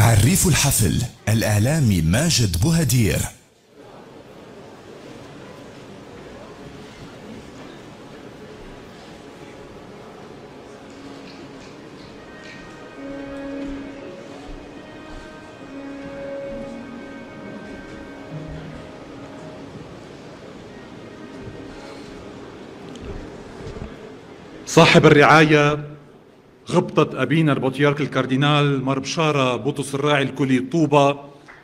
عريف الحفل الإعلامي ماجد بوهدير. صاحب الرعاية غبطة أبينا البطريرك الكاردينال مر بشارة بطرس الراعي الكلي طوبى،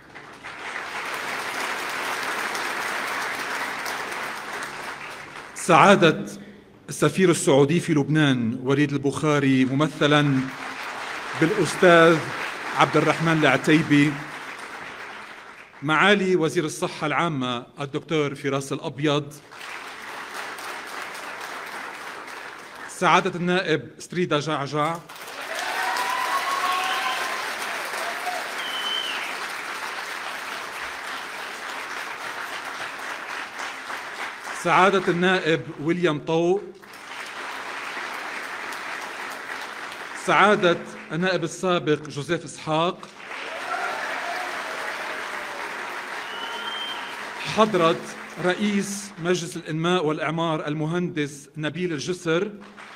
سعادة السفير السعودي في لبنان وليد البخاري ممثلا بالأستاذ عبد الرحمن العتيبي، معالي وزير الصحة العامة الدكتور فراس الأبيض، سعادة النائب ستريدا جعجع، سعادة النائب ويليام طوق، سعادة النائب السابق جوزيف إسحاق، حضرة رئيس مجلس الإنماء والإعمار المهندس نبيل الجسر،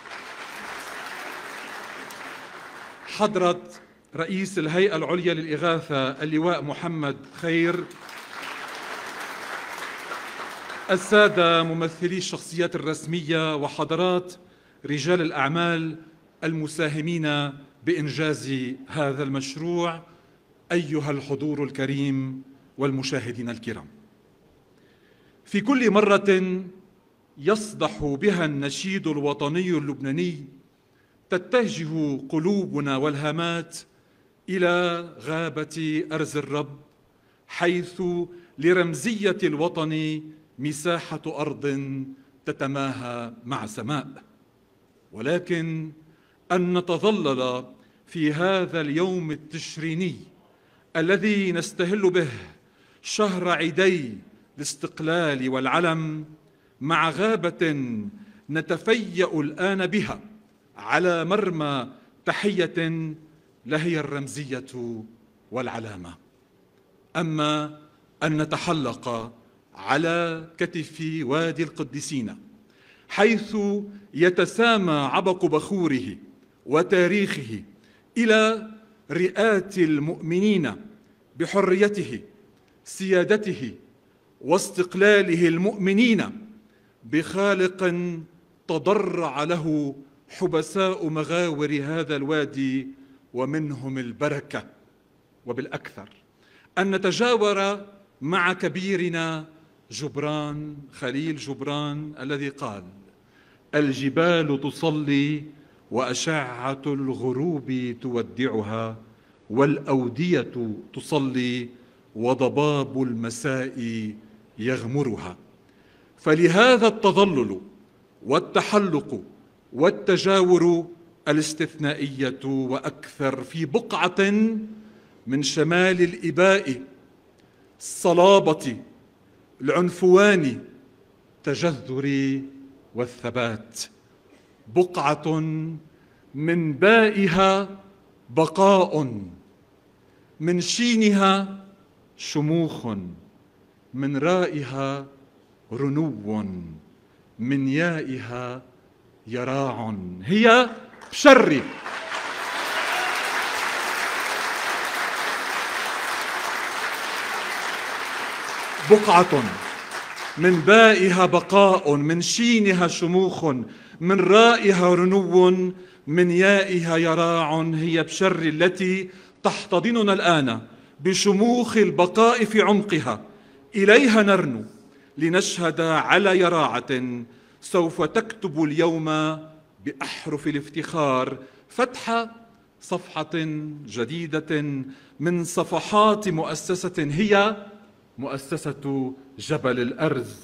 حضرة رئيس الهيئة العليا للإغاثة اللواء محمد خير، السادة ممثلي الشخصيات الرسمية وحضرات رجال الأعمال المساهمين بإنجاز هذا المشروع، أيها الحضور الكريم والمشاهدين الكرام. في كل مرة يصدح بها النشيد الوطني اللبناني تتجه قلوبنا والهامات إلى غابة أرز الرب، حيث لرمزية الوطن مساحة أرض تتماهى مع سماء. ولكن أن نتظلل في هذا اليوم التشريني الذي نستهل به شهر عيدي الاستقلال والعلم مع غابة نتفيأ الآن بها على مرمى تحية لهي الرمزية والعلامة، أما أن نتحلق على كتف وادي القديسين حيث يتسامى عبق بخوره وتاريخه إلى رئات المؤمنين بحريته، سيادته واستقلاله، المؤمنين بخالق تضرع له حبساء مغاور هذا الوادي ومنهم البركة. وبالأكثر أن نتجاور مع كبيرنا جبران خليل جبران الذي قال: الجبال تصلي وأشعة الغروب تودعها، والأودية تصلي وضباب المساء يغمرها. فلهذا التظلل والتحلق والتجاور الاستثنائية وأكثر في بقعة من شمال الإباء، الصلابة، العنفوان، التجذر والثبات، بقعة من بائها بقاء، من شينها شموخ، من رائها رنو، من يائها يراع. هي بشر بقعة من بائها بقاء، من شينها شموخ، من رائها رنو، من يائها يراع. هي بشر التي تحتضننا الآن بشموخ البقاء في عمقها، إليها نرنو لنشهد على يراعة سوف تكتب اليوم بأحرف الافتخار فتح صفحة جديدة من صفحات مؤسسة هي مؤسسة جبل الأرز،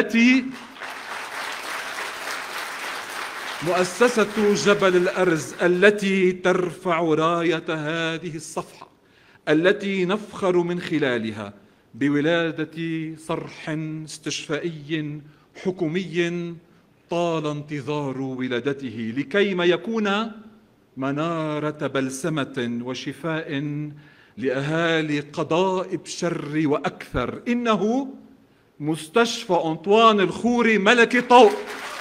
التي ترفع راية هذه الصفحة، التي نفخر من خلالها بولادة صرح استشفائي حكومي طال انتظار ولادته، لكيما يكون منارة بلسمة وشفاء لأهالي قضاء بشر وأكثر. إنه مستشفى أنطوان الخوري ملكي طوق.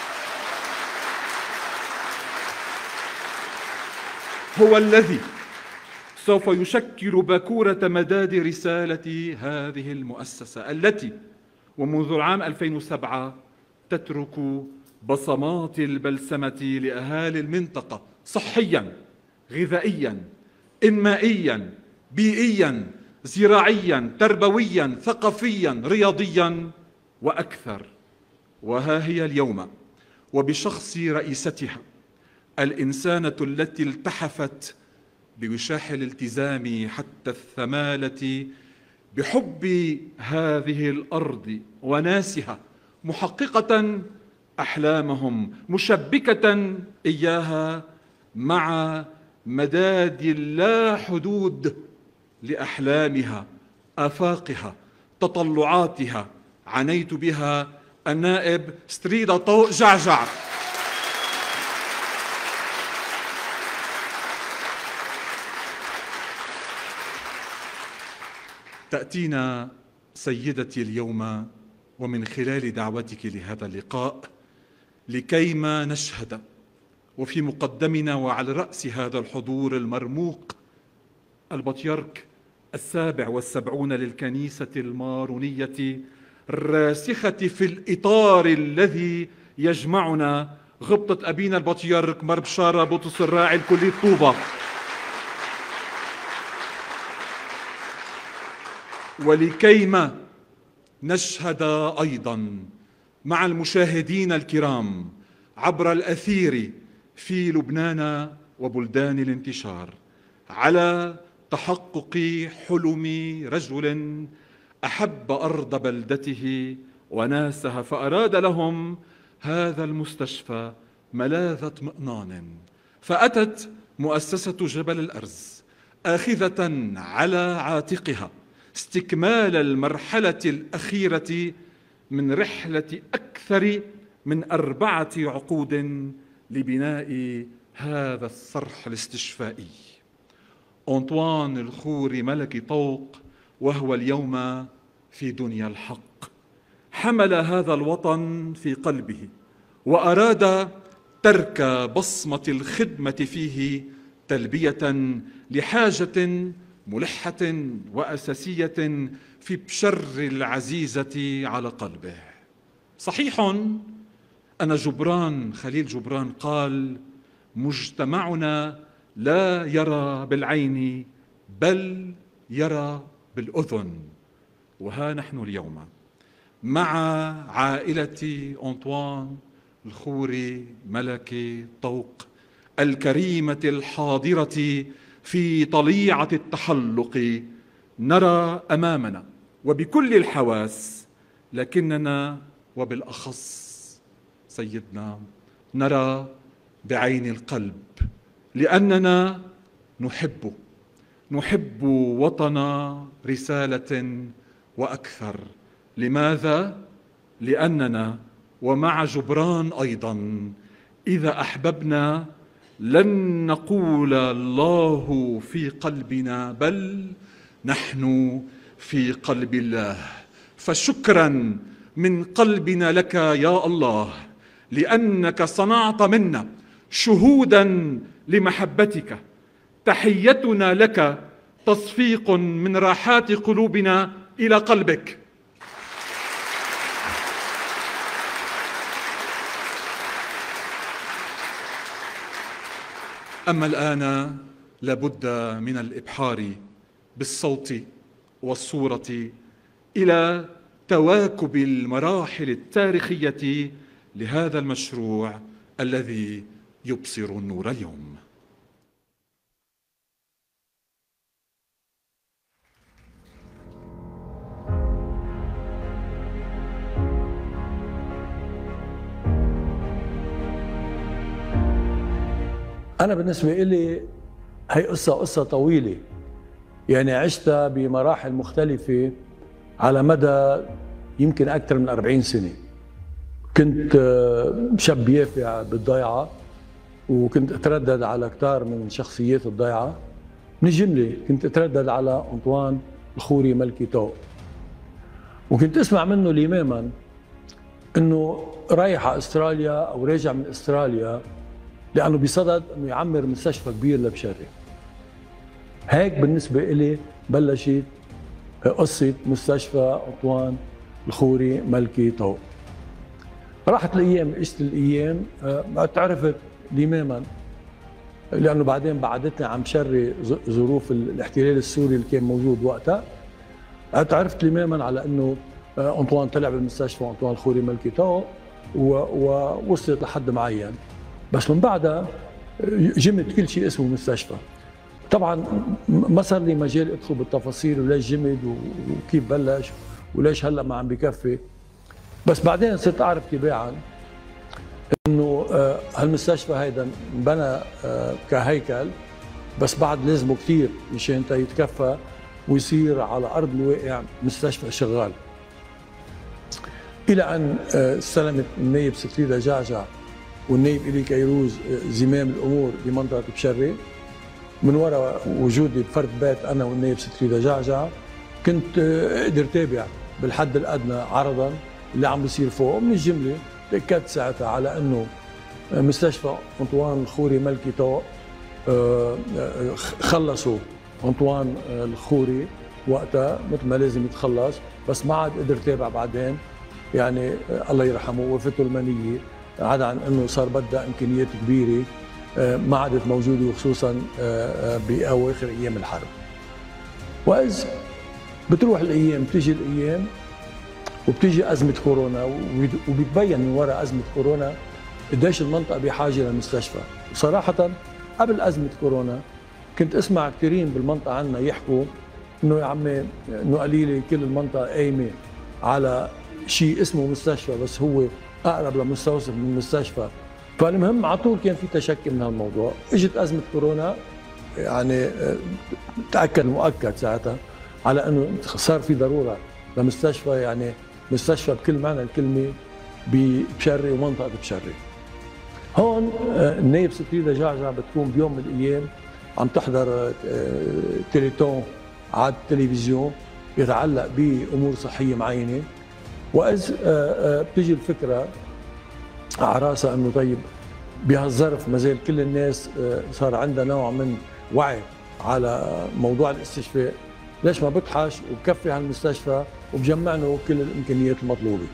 هو الذي سوف يشكل باكورة مداد رسالة هذه المؤسسة التي ومنذ العام 2007 تترك بصمات البلسمة لأهالي المنطقة صحياً، غذائياً، إنمائياً، بيئياً، زراعياً، تربوياً، ثقافياً، رياضياً وأكثر. وها هي اليوم وبشخص رئيستها الإنسانة التي التحفت بوشاح الالتزام حتى الثمالة بحب هذه الأرض وناسها، محققة أحلامهم، مشبكة إياها مع مداد لا حدود لأحلامها، آفاقها، تطلعاتها. عنيت بها النائب ستريدا طوق جعجع. تأتينا سيدتي اليوم ومن خلال دعوتك لهذا اللقاء لكيما نشهد وفي مقدمنا وعلى رأس هذا الحضور المرموق البطيرك 77 للكنيسة المارونية الراسخة في الإطار الذي يجمعنا، غبطة أبينا البطيرك مر بشارة بطرس الراعي الكلية طوبة. ولكيما نشهد أيضا مع المشاهدين الكرام عبر الأثير في لبنان وبلدان الانتشار على تحقق حلم رجل أحب أرض بلدته وناسها، فأراد لهم هذا المستشفى ملاذ اطمئنان. فأتت مؤسسة جبل الأرز آخذة على عاتقها استكمال المرحلة الأخيرة من رحلة أكثر من 4 عقود لبناء هذا الصرح الاستشفائي. أنطوان الخوري ملكي طوق وهو اليوم في دنيا الحق حمل هذا الوطن في قلبه وأراد ترك بصمة الخدمة فيه تلبية لحاجة ملحة وأساسية في بشر العزيزة على قلبه. صحيح أن جبران خليل جبران قال: مجتمعنا لا يرى بالعين بل يرى بالأذن. وها نحن اليوم مع عائلة أنطوان الخوري ملكي طوق الكريمة الحاضرة في طليعة التحلق، نرى أمامنا وبكل الحواس، لكننا وبالأخص سيدنا نرى بعين القلب، لأننا نحب وطن رسالة وأكثر. لماذا؟ لأننا ومع جبران أيضا إذا أحببنا لن نقول الله في قلبنا بل نحن في قلب الله. فشكرا من قلبنا لك يا الله، لأنك صنعت منا شهودا لمحبتك. تحيتنا لك تصفيق من راحات قلوبنا إلى قلبك. أما الآن لابد من الإبحار بالصوت والصورة إلى تواكب المراحل التاريخية لهذا المشروع الذي يبصر النور اليوم. أنا بالنسبة إلي هي قصة طويلة، يعني عشتها بمراحل مختلفة على مدى يمكن أكثر من 40 سنة. كنت شاب يافع بالضيعة، وكنت أتردد على كتار من شخصيات الضيعة، من الجمله كنت اتردد على انطوان الخوري ملكي طوق، وكنت اسمع منه اليماما انه رايح على استراليا او راجع من استراليا لانه بصدد انه يعمر مستشفى كبير لبشري. هيك بالنسبه إلي بلشت قصه مستشفى انطوان الخوري ملكي طوق. راحت الايام، اجت الايام، تعرفت تماما، لانه بعدين بعدتني عم شري ظروف الاحتلال السوري اللي كان موجود وقتها. تعرفت تماما على انه انطوان طلع بالمستشفى، انطوان الخوري ملكي طوق، ووصلت لحد معين. بس من بعدها جمد كل شيء اسمه مستشفى. طبعا ما صار لي مجال ادخل بالتفاصيل وليش جمد وكيف بلش وليش هلا ما عم بكفي. بس بعدين صرت اعرف تباعا انه هالمستشفى هيدا انبنى كهيكل، بس بعد لازمه كثير مشان يتكفى ويصير على ارض الواقع مستشفى شغال. الى ان استلمت النايب ستريدا جعجع والنايب إلي كيروز زمام الامور بمنطقه بشري، من وراء وجودي بفرد بيت انا والنايب ستريدا جعجع. كنت اقدر تابع بالحد الادنى عرضا اللي عم بيصير فوق. من الجمله تاكدت ساعتها على انه مستشفى انطوان الخوري ملكي طوق خلصوا انطوان الخوري وقتها مثل ما لازم يتخلص، بس ما عاد قدر تابع بعدين، يعني الله يرحمه وفاته المنيه، عدا عن انه صار بدها امكانيات كبيره ما عادت موجوده، وخصوصا باواخر ايام الحرب. واذ بتروح الايام بتيجي الايام وبتيجي ازمه كورونا، وبيتبين من وراء ازمه كورونا قديش المنطقه بحاجه للمستشفى. وصراحه قبل ازمه كورونا كنت اسمع كثيرين بالمنطقه عنا يحكوا انه يا عمي انه قليله كل المنطقه قايمه على شيء اسمه مستشفى، بس هو اقرب لمستوصف من المستشفى. فالمهم على طول كان في تشكي من هالموضوع. اجت ازمه كورونا، يعني تاكد مؤكد ساعتها على انه صار في ضروره لمستشفى، يعني مستشفى بكل معنى الكلمه ببشري ومنطقه بشري. هون النايب ستريدا جعجع بتكون بيوم من الايام عم تحضر تيليتون على التلفزيون يتعلق بامور صحيه معينه، واذ بتجي الفكره على راسها انه طيب بهالظرف ما زال كل الناس صار عندها نوع من وعي على موضوع الاستشفاء، ليش ما بطحش وبكفي هالمستشفى وبجمع له كل الامكانيات المطلوبه.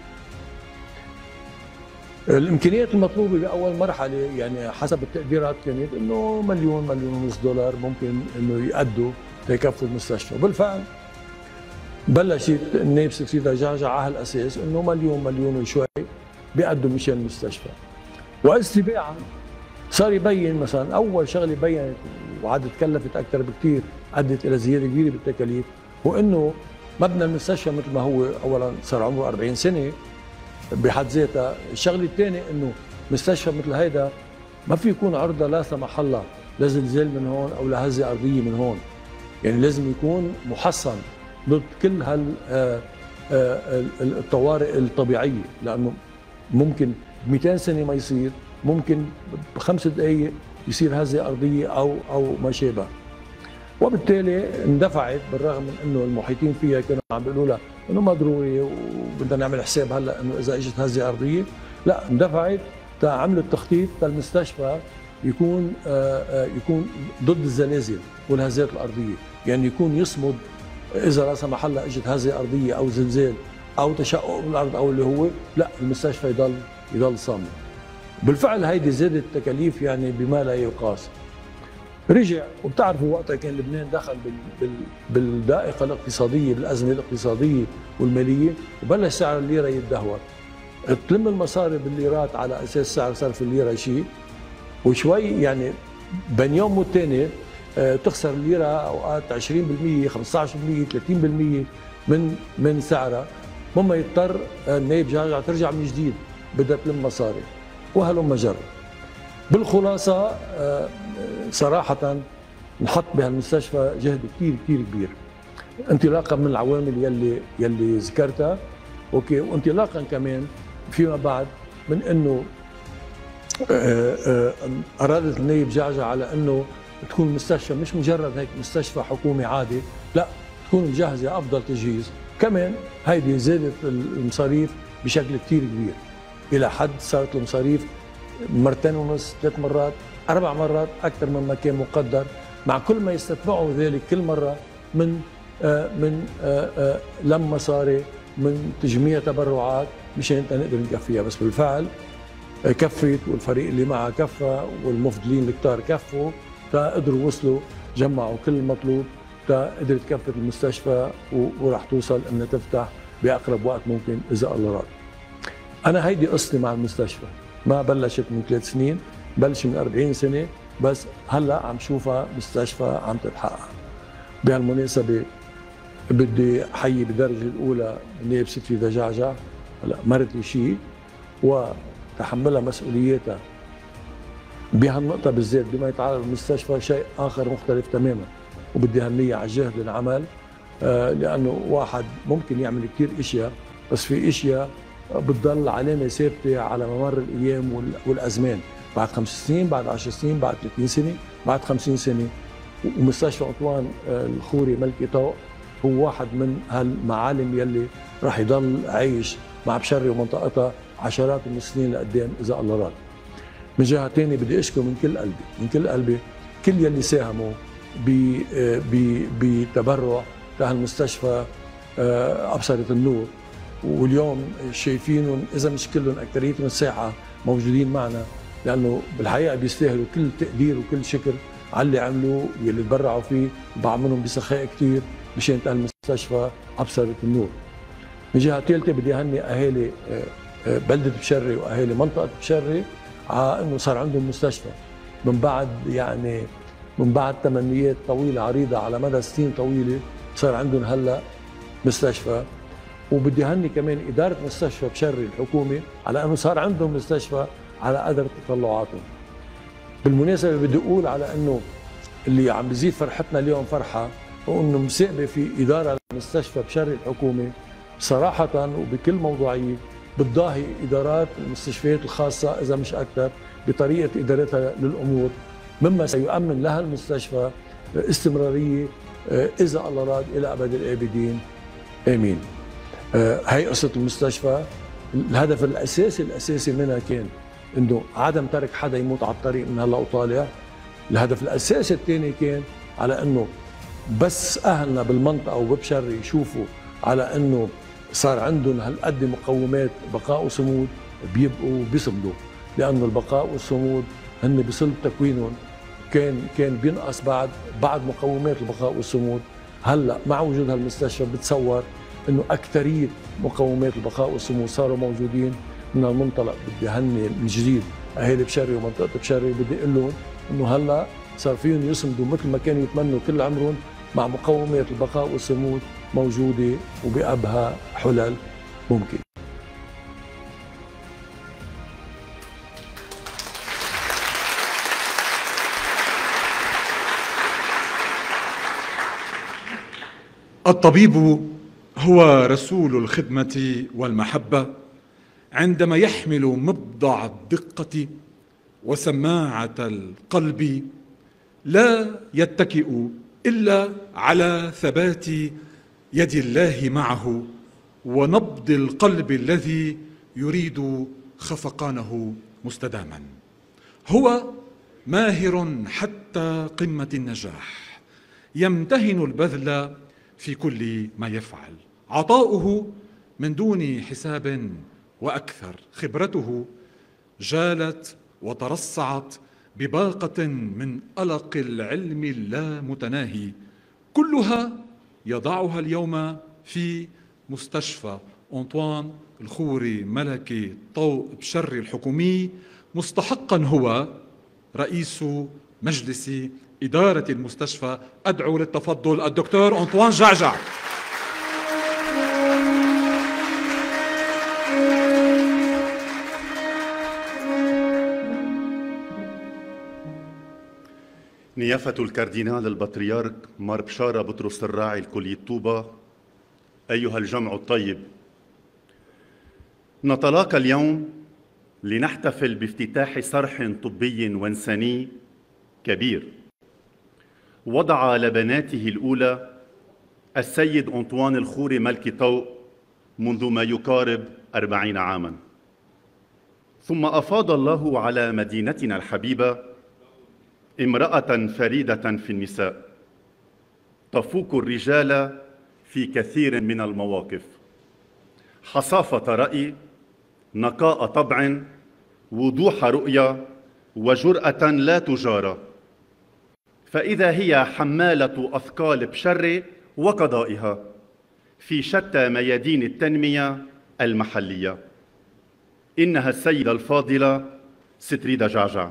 الامكانيات المطلوبه باول مرحله يعني حسب التقديرات كانت انه مليون ونص دولار ممكن انه يأدوا ليكفوا المستشفى. وبالفعل بلشت النايب ستريدا جعجع على هالاساس انه مليون وشوي بيأدوا مشان المستشفى. واستباعا صار يبين مثلا اول شغله بينت وعاد تكلفت اكثر بكثير، ادت الى زياده كبيره بالتكاليف، هو انه مبنى المستشفى مثل ما هو اولا صار عمره 40 سنه بحد ذاتها. الشغله الثانيه انه مستشفى مثل هيدا ما في يكون عرضه لا سمح الله لزلزال من هون او لهزه ارضيه من هون، يعني لازم يكون محصن ضد كل الطوارئ الطبيعيه، لانه ممكن ب 200 سنه ما يصير، ممكن ب5 دقائق يصير هزه ارضيه او ما شابه. وبالتالي اندفعت بالرغم من انه المحيطين فيها كانوا عم بيقولوا لها انه ما ضروري وبدنا نعمل حساب هلا انه اذا اجت هزه ارضيه، لا اندفعت عملوا التخطيط للمستشفى يكون ضد الزلازل والهزات الارضيه، يعني يكون يصمد اذا لا سمح الله اجت هزه ارضيه او زلزال او تشقق بالارض او اللي هو، لا المستشفى يضل صامد. بالفعل هيدي زادت التكاليف يعني بما لا يقاس. رجع، وبتعرفوا وقتها كان لبنان دخل بالدائقه الاقتصاديه، بالازمه الاقتصاديه والماليه، وبلش سعر الليره يتدهور. تلم المصاري بالليرات على اساس سعر صرف الليره شيء، وشوي يعني بين يوم والثاني تخسر الليره اوقات 20%، 15%، 30% من سعرها، مما يضطر النايب جعجع ترجع من جديد بدها تلم مصاري، وهلم جرى. بالخلاصه صراحه نحط بهالمستشفى جهد كثير كبير، انطلاقا من العوامل يلي ذكرتها، اوكي، وانطلاقا كمان فيما بعد من انه ارادت النايب جعجع على انه تكون المستشفى مش مجرد هيك مستشفى حكومي عادي، لا تكون مجهزة أفضل تجهيز. كمان هيدي زادت المصاريف بشكل كتير كبير، إلى حد صارت المصاريف 2.5 3 مرات 4 مرات أكثر مما كان مقدر، مع كل ما يستتبعه ذلك كل مرة من لم مصاري، من تجميع تبرعات مشان نقدر نكفيها. بس بالفعل كفت، والفريق اللي معها كفى، والمفضلين الكتار كفوا، تقدروا وصلوا جمعوا كل المطلوب، تقدرت كفت المستشفى وراح توصل انها تفتح باقرب وقت ممكن اذا الله راد. انا هيدي قصتي مع المستشفى، ما بلشت من 3 سنين، بلش من 40 سنه، بس هلا عم شوفها مستشفى عم تتحقق. بهالمناسبه بدي احيي بالدرجه الاولى النائب ستري دجعجع، هلا مرت لي شيء وتحملها مسؤولياتها بهالنقطه بالذات بما يتعلق بالمستشفى، شيء اخر مختلف تماما، وبدي هنية على الجهد للعمل. لانه واحد ممكن يعمل كثير اشياء، بس في اشياء بتضل علامه ثابته على ممر الايام والازمان، بعد 5 سنين، بعد 10 سنين، بعد 30 سنه، بعد 50 سنه. ومستشفى أنطوان الخوري ملكي طوق هو واحد من هالمعالم يلي راح يضل عايش مع بشري ومنطقتها عشرات من السنين لقدام اذا الله راد. من جهه ثانيه بدي اشكر من كل قلبي، من كل قلبي كل يلي ساهموا بتبرع لهالمستشفى ابصرت النور، واليوم شايفينهم اذا مش كلهم اكثريتهم الساعه موجودين معنا، لانه بالحقيقه بيستاهلوا كل تقدير وكل شكر على اللي عملوه واللي تبرعوا فيه، بعض منهم بسخاء كثير مشان المستشفى ابصرت النور. من جهه ثالثه بدي اهني اهالي بلده بشري واهالي منطقه بشري على انه صار عندهم مستشفى من بعد تمنيات طويله عريضه على مدى سنين طويله، صار عندهم هلا مستشفى. وبدي اهني كمان اداره مستشفى بشري الحكومه على انه صار عندهم مستشفى على قدر تطلعاتهم. بالمناسبه بدي اقول على انه اللي عم بزيد فرحتنا اليوم فرحه وانه مساقبه في اداره المستشفى بشري الحكومه صراحه وبكل موضوعيه بتضاهي ادارات المستشفيات الخاصه اذا مش اكثر بطريقه ادارتها للامور، مما سيؤمن لها المستشفى استمراريه اذا الله راد الى ابد الابدين امين. هي قصه المستشفى. الهدف الاساسي منها كان انه عدم ترك حدا يموت على الطريق من هلا وطالع. الهدف الاساسي الثاني كان على انه بس اهلنا بالمنطقه وببشري يشوفوا على انه صار عندهم هالقد مقومات بقاء وصمود، بيبقوا وبيصمدوا، لانه البقاء والصمود هن بصلب تكوينهم كان بينقص بعد مقومات البقاء والصمود. هلا مع وجود هالمستشفى بتصور انه اكثريه مقومات البقاء والصمود صاروا موجودين. من المنطلق بدي هني من جديد اهالي بشري ومنطقه بشري، بدي اقول لهم انه هلا صار فيهم يصمدوا مثل ما كانوا يتمنوا كل عمرهم مع مقومات البقاء والصمود موجوده وبأبهى حلل ممكن. الطبيب هو رسول الخدمة والمحبة عندما يحمل مبضع الدقة وسماعة القلب، لا يتكئ إلا على ثبات يد الله معه ونبض القلب الذي يريد خفقانه مستداما. هو ماهر حتى قمة النجاح، يمتهن البذل في كل ما يفعل، عطاؤه من دون حساب وأكثر، خبرته جالت وترصعت بباقة من ألق العلم اللامتناهي، كلها يضعها اليوم في مستشفى أنطوان الخوري ملكي طوق بشري الحكومي، مستحقا هو رئيس مجلس إدارة المستشفى. أدعو للتفضل الدكتور أنطوان جعجع. نيافة الكاردينال البطريرك مار بشارة بطرس الراعي الكلية طوبة، أيها الجمع الطيب، نتلاقى اليوم لنحتفل بافتتاح صرح طبي وإنساني كبير وضع لبناته الأولى السيد أنطوان الخوري ملكي طوق منذ ما يقارب 40 عاماً. ثم أفاض الله على مدينتنا الحبيبة امرأة فريدة في النساء تفوق الرجال في كثير من المواقف، حصافة رأي، نقاء طبع، وضوح رؤية، وجرأة لا تجارى. فإذا هي حمالة أثقال بشر وقضائها في شتى ميادين التنمية المحلية. إنها السيدة الفاضلة ستريدا جعجع.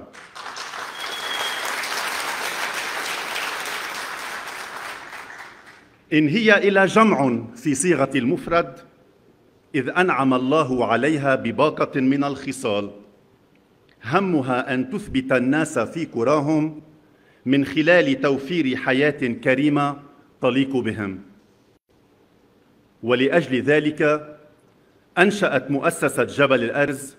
إن هي إلا جمع في صيغة المفرد، إذ أنعم الله عليها بباقة من الخصال همها أن تثبت الناس في قراهم من خلال توفير حياة كريمة تليق بهم. ولأجل ذلك أنشأت مؤسسة جبل الأرز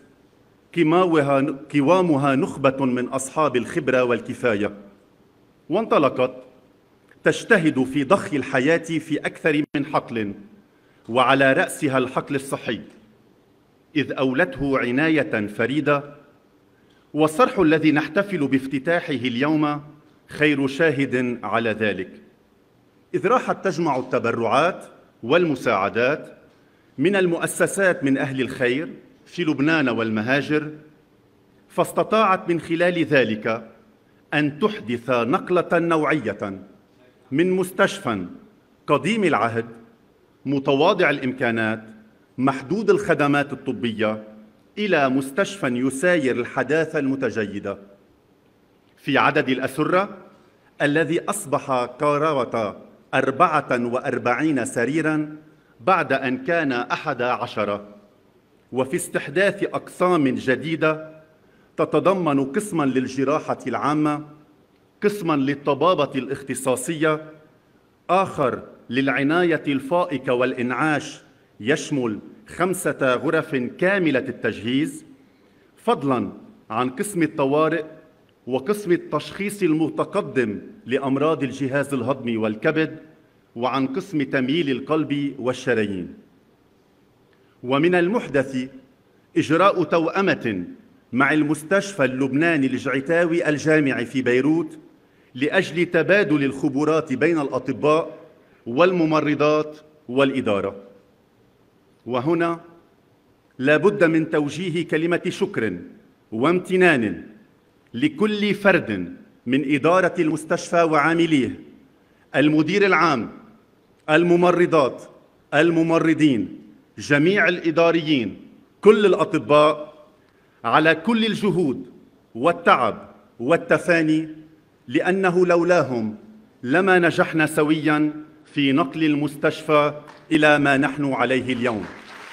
قوامها نخبة من أصحاب الخبرة والكفاية، وانطلقت تجتهد في ضخ الحياة في أكثر من حقل، وعلى رأسها الحقل الصحي، إذ أولته عناية فريدة. والصرح الذي نحتفل بافتتاحه اليوم خير شاهد على ذلك، إذ راحت تجمع التبرعات والمساعدات من المؤسسات من أهل الخير في لبنان والمهاجر، فاستطاعت من خلال ذلك أن تحدث نقلة نوعية من مستشفى قديم العهد متواضع الإمكانات محدود الخدمات الطبية إلى مستشفى يساير الحداثة المتجيدة في عدد الأسرة الذي أصبح قرابة 44 سريراً بعد أن كان 11، وفي استحداث أقسام جديدة تتضمن قسماً للجراحة العامة، قسماً للطبابة الاختصاصية، آخر للعناية الفائقة والإنعاش يشمل 5 غرف كاملة التجهيز، فضلاً عن قسم الطوارئ وقسم التشخيص المتقدم لأمراض الجهاز الهضمي والكبد، وعن قسم تمييل القلب والشرايين. ومن المحدث إجراء توأمة مع المستشفى اللبناني الجعتاوي الجامعي في بيروت لأجل تبادل الخبرات بين الأطباء والممرضات والإدارة. وهنا لا بد من توجيه كلمة شكر وامتنان لكل فرد من إدارة المستشفى وعامليه، المدير العام، الممرضات، الممرضين، جميع الإداريين، كل الأطباء، على كل الجهود والتعب والتفاني، لأنه لولاهم لما نجحنا سوياً في نقل المستشفى إلى ما نحن عليه اليوم.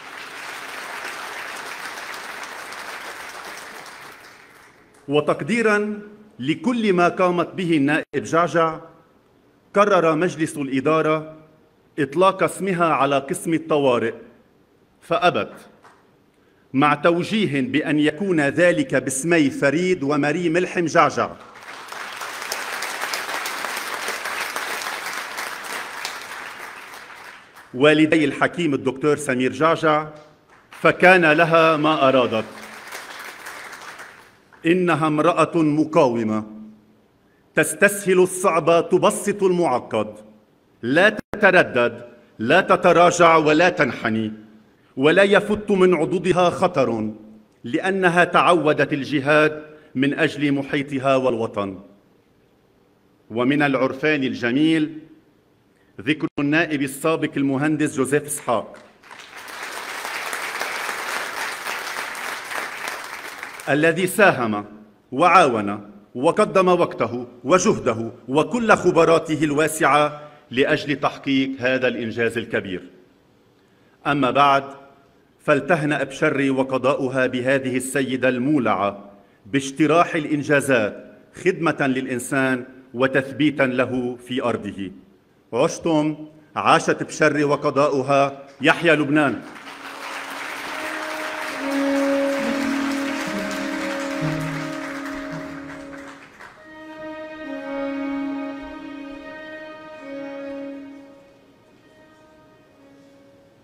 وتقديراً لكل ما قامت به النائب جعجع، قرر مجلس الإدارة إطلاق اسمها على قسم الطوارئ، فأبت، مع توجيه بأن يكون ذلك باسمي فريد وماري ملحم جعجع. والدي الحكيم الدكتور سمير جعجع، فكان لها ما أرادت. إنها امرأة مقاومة تستسهل الصعب تبسط المعقد، لا تتردد، لا تتراجع ولا تنحني، ولا يفت من عضدها خطر، لأنها تعودت الجهاد من أجل محيطها والوطن. ومن العرفان الجميل ذكر النائب السابق المهندس جوزيف إسحاق الذي ساهم وعاون وقدم وقته وجهده وكل خبراته الواسعة لأجل تحقيق هذا الإنجاز الكبير. أما بعد، فلتهنأ بشر وقضاؤها بهذه السيدة المولعة باجتراح الإنجازات خدمة للإنسان وتثبيتا له في أرضه. عشتم، عاشت بشر وقضاؤها، يحيى لبنان.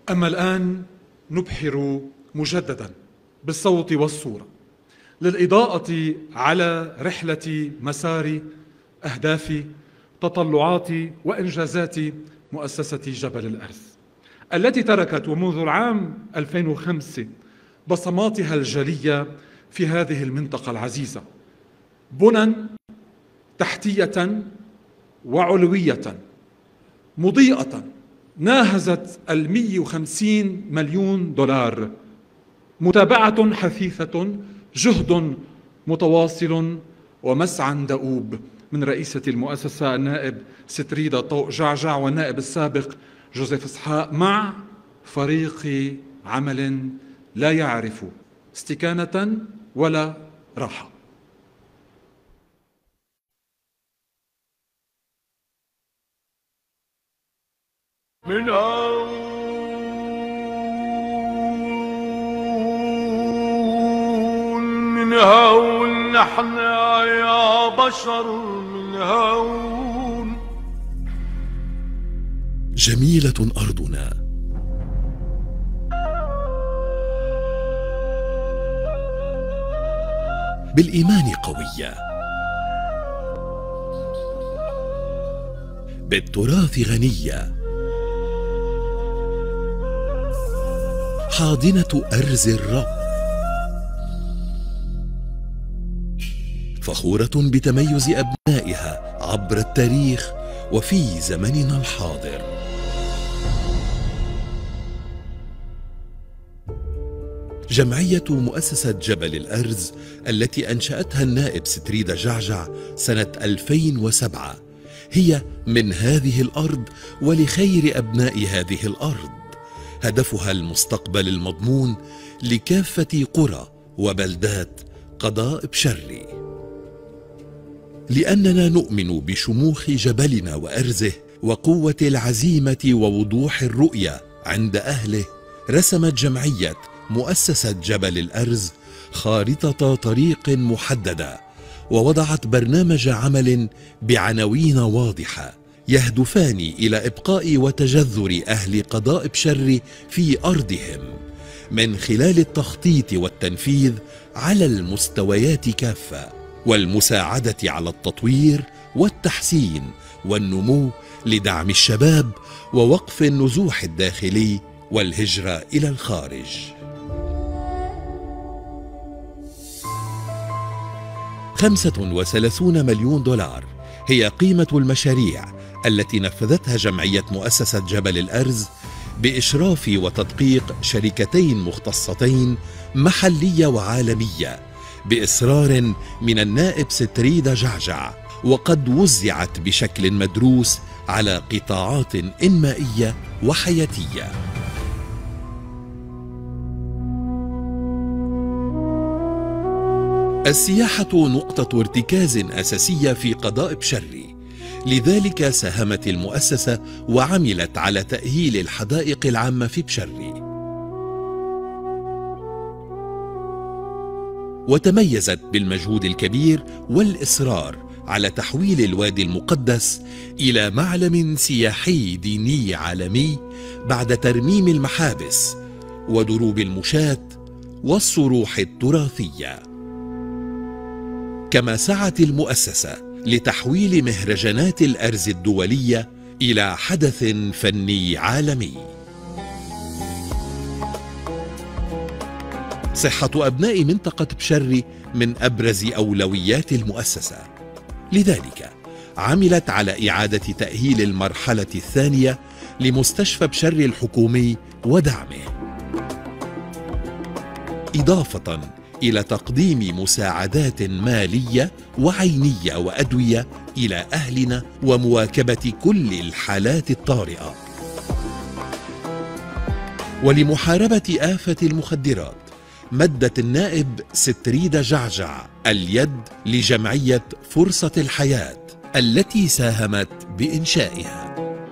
أما الآن نبحر مجددا بالصوت والصورة للإضاءة على رحلة مسار أهداف تطلعات وإنجازات مؤسسة جبل الأرز التي تركت ومنذ العام 2005 بصماتها الجلية في هذه المنطقة العزيزة، بنى تحتية وعلوية مضيئة ناهزت 150 مليون دولار، متابعة حثيثة، جهد متواصل ومسعى دؤوب من رئيسة المؤسسة النائب ستريدا طوق جعجع والنائب السابق جوزيف إسحاق، مع فريق عمل لا يعرف استكانة ولا راحة. من هون نحن يا بشر، من هون. جميلة أرضنا، بالإيمان قوية، بالتراث غنية، حاضنة أرز الرب، فخورة بتميز أبنائها عبر التاريخ وفي زمننا الحاضر. جمعية مؤسسة جبل الأرز التي أنشأتها النائب ستريدا جعجع سنة 2007 هي من هذه الأرض ولخير أبناء هذه الأرض. هدفها المستقبل المضمون لكافة قرى وبلدات قضاء بشري، لأننا نؤمن بشموخ جبلنا وأرزه وقوة العزيمة ووضوح الرؤية عند أهله. رسمت جمعية مؤسسة جبل الأرز خارطة طريق محددة، ووضعت برنامج عمل بعناوين واضحة يهدفان إلى إبقاء وتجذر أهل قضاء بشري في أرضهم من خلال التخطيط والتنفيذ على المستويات كافة، والمساعدة على التطوير والتحسين والنمو لدعم الشباب ووقف النزوح الداخلي والهجرة إلى الخارج. $35 مليون هي قيمة المشاريع التي نفذتها جمعية مؤسسة جبل الأرز بإشراف وتدقيق شركتين مختصتين محلية وعالمية بإصرار من النائب ستريدا جعجع، وقد وزعت بشكل مدروس على قطاعات إنمائية وحياتية. السياحة نقطة ارتكاز أساسية في قضاء بشري، لذلك ساهمت المؤسسة وعملت على تأهيل الحدائق العامة في بشري، وتميزت بالمجهود الكبير والإصرار على تحويل الوادي المقدس إلى معلم سياحي ديني عالمي بعد ترميم المحابس ودروب المشاة والصروح التراثية. كما سعت المؤسسة لتحويل مهرجانات الأرز الدولية إلى حدث فني عالمي. صحة أبناء منطقة بشري من أبرز أولويات المؤسسة، لذلك عملت على إعادة تأهيل المرحلة الثانية لمستشفى بشري الحكومي ودعمه، إضافة إلى تقديم مساعدات مالية وعينية وأدوية إلى أهلنا ومواكبة كل الحالات الطارئة. ولمحاربة آفة المخدرات مدت النائب ستريدا جعجع اليد لجمعية فرصة الحياة التي ساهمت بإنشائها.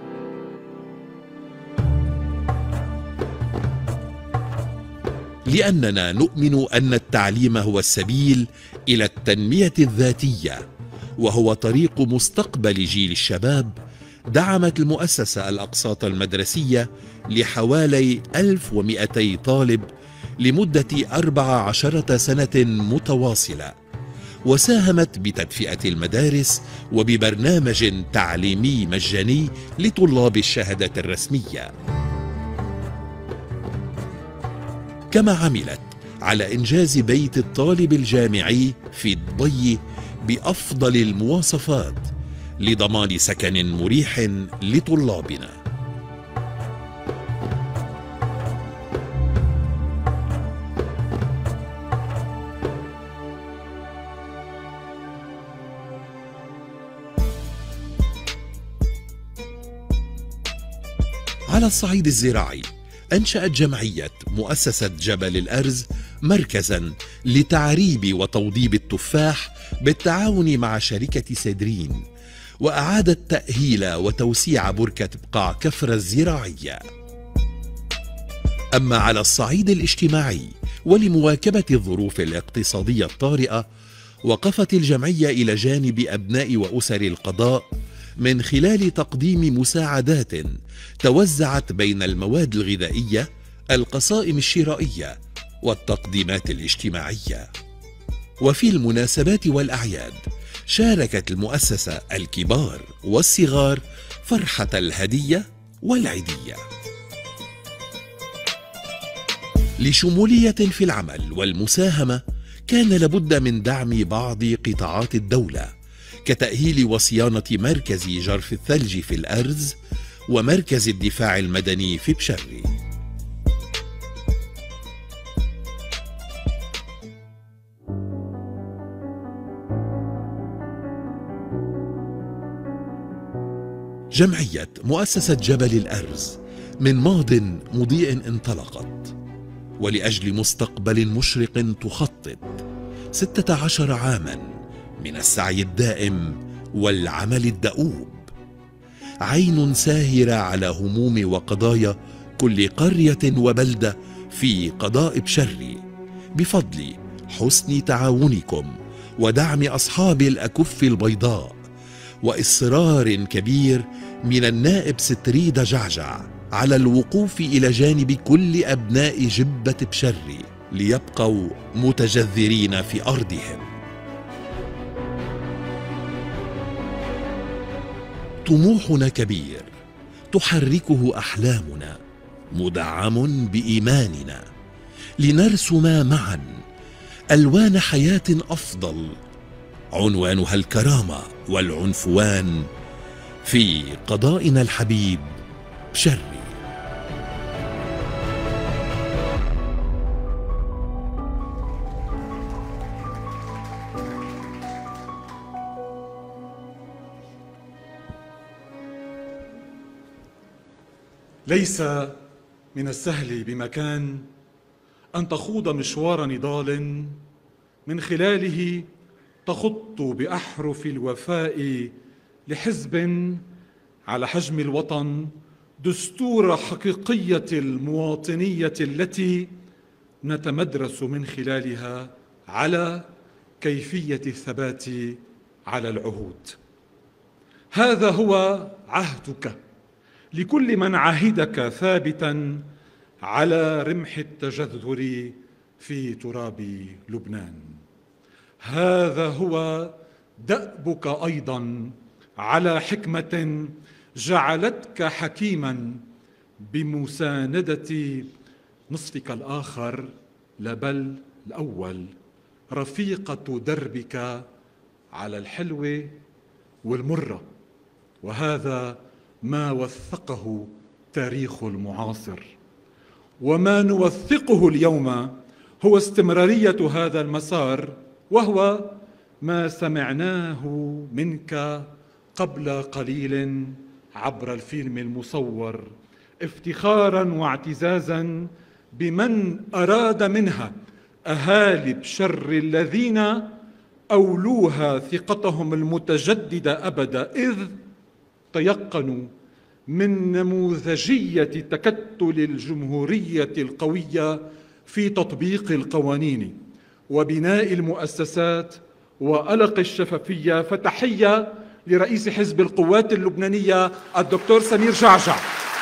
لأننا نؤمن أن التعليم هو السبيل إلى التنمية الذاتية، وهو طريق مستقبل جيل الشباب دعمت المؤسسة الأقساط المدرسية لحوالي 1200 طالب لمدة 14 سنة متواصلة، وساهمت بتدفئة المدارس وببرنامج تعليمي مجاني لطلاب الشهادة الرسمية. كما عملت على إنجاز بيت الطالب الجامعي في الضي بأفضل المواصفات لضمان سكن مريح لطلابنا. على الصعيد الزراعي، أنشأت جمعية مؤسسة جبل الأرز مركزاً لتعريب وتوضيب التفاح بالتعاون مع شركة سيدرين، وأعادت تأهيل وتوسيع بركة بقاع كفر الزراعية. أما على الصعيد الاجتماعي ولمواكبة الظروف الاقتصادية الطارئة، وقفت الجمعية إلى جانب أبناء وأسر القضاء من خلال تقديم مساعدات توزعت بين المواد الغذائية، القصائم الشرائية، والتقديمات الاجتماعية. وفي المناسبات والأعياد شاركت المؤسسة الكبار والصغار فرحة الهدية والعيدية. لشمولية في العمل والمساهمة كان لابد من دعم بعض قطاعات الدولة، كتأهيل وصيانة مركز جرف الثلج في الأرز ومركز الدفاع المدني في بشري. جمعية مؤسسة جبل الأرز من ماض مضيء انطلقت، ولأجل مستقبل مشرق تخطط 16 عاما من السعي الدائم والعمل الدؤوب، عين ساهرة على هموم وقضايا كل قرية وبلدة في قضاء بشري، بفضل حسن تعاونكم ودعم أصحاب الأكف البيضاء وإصرار كبير من النائب ستريد جعجع على الوقوف إلى جانب كل أبناء جبة بشري ليبقوا متجذرين في أرضهم. طموحنا كبير تحركه أحلامنا، مدعم بإيماننا، لنرسم معا ألوان حياة أفضل عنوانها الكرامة والعنفوان في قضائنا الحبيب بشري. ليس من السهل بمكان أن تخوض مشوار نضال من خلاله تخط بأحرف الوفاء لحزب على حجم الوطن دستور حقيقية المواطنية التي نتمدرس من خلالها على كيفية الثبات على العهود. هذا هو عهدك لكل من عهدك ثابتا على رمح التجذر في تراب لبنان. هذا هو دأبك أيضا على حكمة جعلتك حكيما بمساندة نصفك الآخر، لا بل الأول، رفيقة دربك على الحلوة والمرة. وهذا ما وثقه تاريخ المعاصر، وما نوثقه اليوم هو استمرارية هذا المسار، وهو ما سمعناه منك قبل قليل عبر الفيلم المصور، افتخارا واعتزازا بمن أراد منها أهالي بشر الذين أولوها ثقتهم المتجددة أبدا، إذ تيقنوا من نموذجية تكتل الجمهورية القوية في تطبيق القوانين وبناء المؤسسات وألق الشفافية. فتحية لرئيس حزب القوات اللبنانية الدكتور سمير جعجع.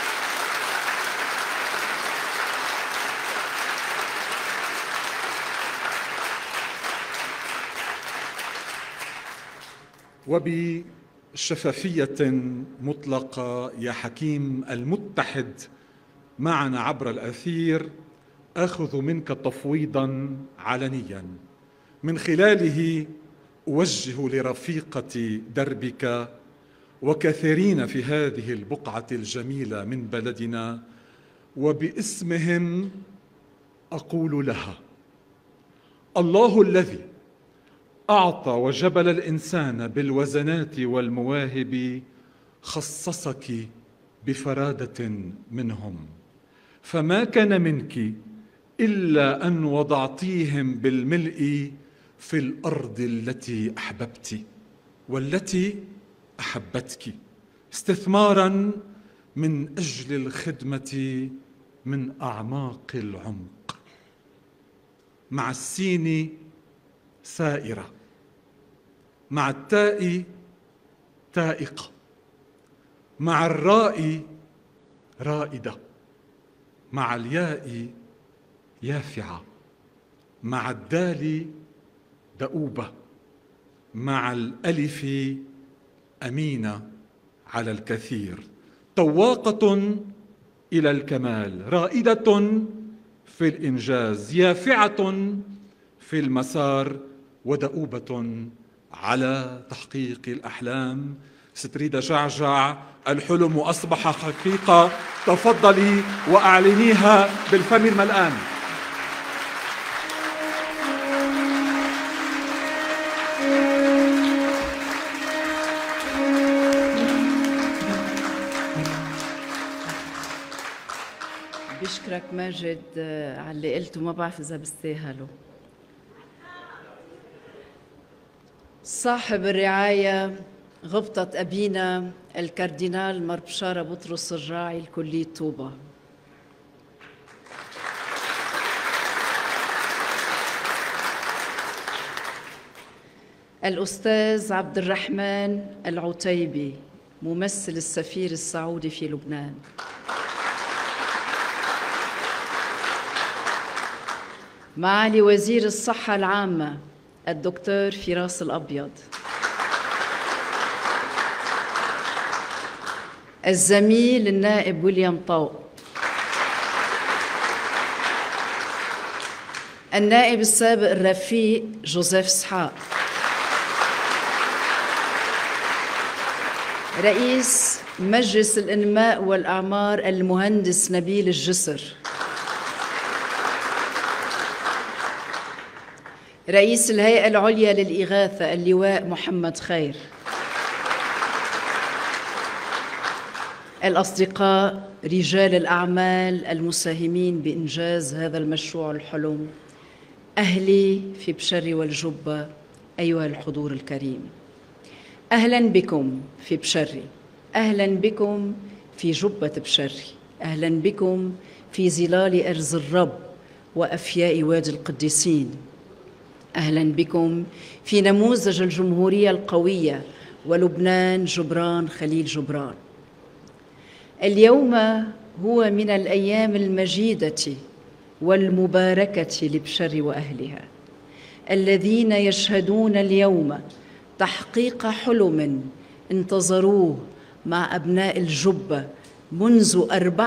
وبشفافية مطلقة يا حكيم المتحد معنا عبر الأثير، آخذ منك تفويضا علنيا من خلاله أوجه لرفيقة دربك وكثيرين في هذه البقعة الجميلة من بلدنا وباسمهم أقول لها: الله الذي أعطى وجبل الإنسان بالوزنات والمواهب خصصك بفرادة منهم، فما كان منك إلا أن وضعتيهم بالملء في الأرض التي أحببت والتي أحبتك، استثماراً من أجل الخدمة من أعماق العمق. مع السين سائرة، مع التاء تائقة، مع الراء رائدة، مع الياء يافعة، مع الدال دؤوبة، مع الألف أمينة على الكثير، طواقة إلى الكمال، رائدة في الإنجاز، يافعة في المسار، ودؤوبة على تحقيق الأحلام. ستريدا جعجع، الحلم أصبح حقيقة، تفضلي وأعلنيها بالفم الملآن. بشكرك ماجد على اللي قلته، ما بعرف إذا بستاهله. صاحب الرعاية غبطة أبينا الكاردينال مار بشارة بطرس الراعي الكلية طوبة، الأستاذ عبد الرحمن العتيبي ممثل السفير السعودي في لبنان، معالي وزير الصحة العامة الدكتور فراس الأبيض، الزميل النائب ويليام طوق، النائب السابق الرفيق جوزيف اسحاق، رئيس مجلس الإنماء والأعمار المهندس نبيل الجسر، رئيس الهيئة العليا للإغاثة اللواء محمد خير، الأصدقاء رجال الأعمال المساهمين بإنجاز هذا المشروع الحلم، أهلي في بشري والجبة، أيها الحضور الكريم، أهلاً بكم في بشري، أهلاً بكم في جبة بشري، أهلاً بكم في ظلال أرز الرب وأفياء وادي القديسين، أهلاً بكم في نموذج الجمهورية القوية ولبنان جبران خليل جبران. اليوم هو من الأيام المجيدة والمباركة لبشر وأهلها، الذين يشهدون اليوم تحقيق حلم انتظروه مع أبناء الجبة منذ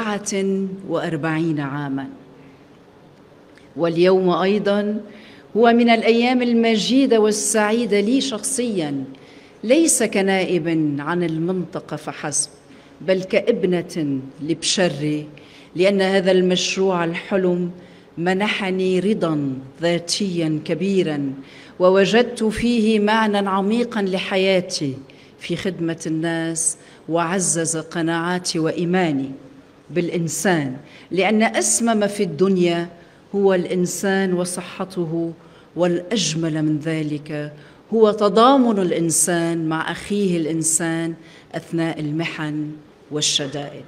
44 عاماً. واليوم أيضاً هو من الأيام المجيدة والسعيدة لي شخصياً، ليس كنائب عن المنطقة فحسب، بل كابنة لبشري، لأن هذا المشروع الحلم منحني رضاً ذاتياً كبيراً، ووجدت فيه معنى عميقاً لحياتي في خدمة الناس، وعزز قناعاتي وإيماني بالإنسان، لأن أسمى ما في الدنيا هو الإنسان وصحته، والأجمل من ذلك هو تضامن الإنسان مع أخيه الإنسان أثناء المحن والشدائد.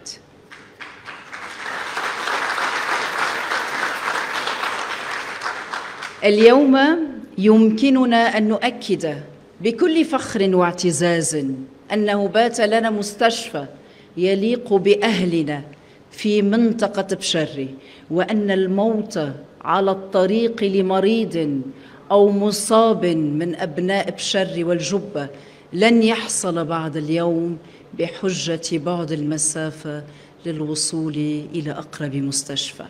اليوم يمكننا أن نؤكد بكل فخر واعتزاز أنه بات لنا مستشفى يليق بأهلنا في منطقة بشري، وأن الموت على الطريق لمريض أو مصاب من أبناء بشري والجبة لن يحصل بعد اليوم بحجة بعد المسافة للوصول إلى أقرب مستشفى.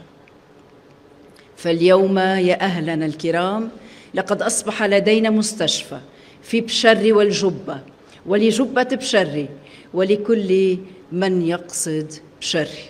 فاليوم يا أهلنا الكرام لقد أصبح لدينا مستشفى في بشري والجبة ولجبة بشري ولكل من يقصد بشري.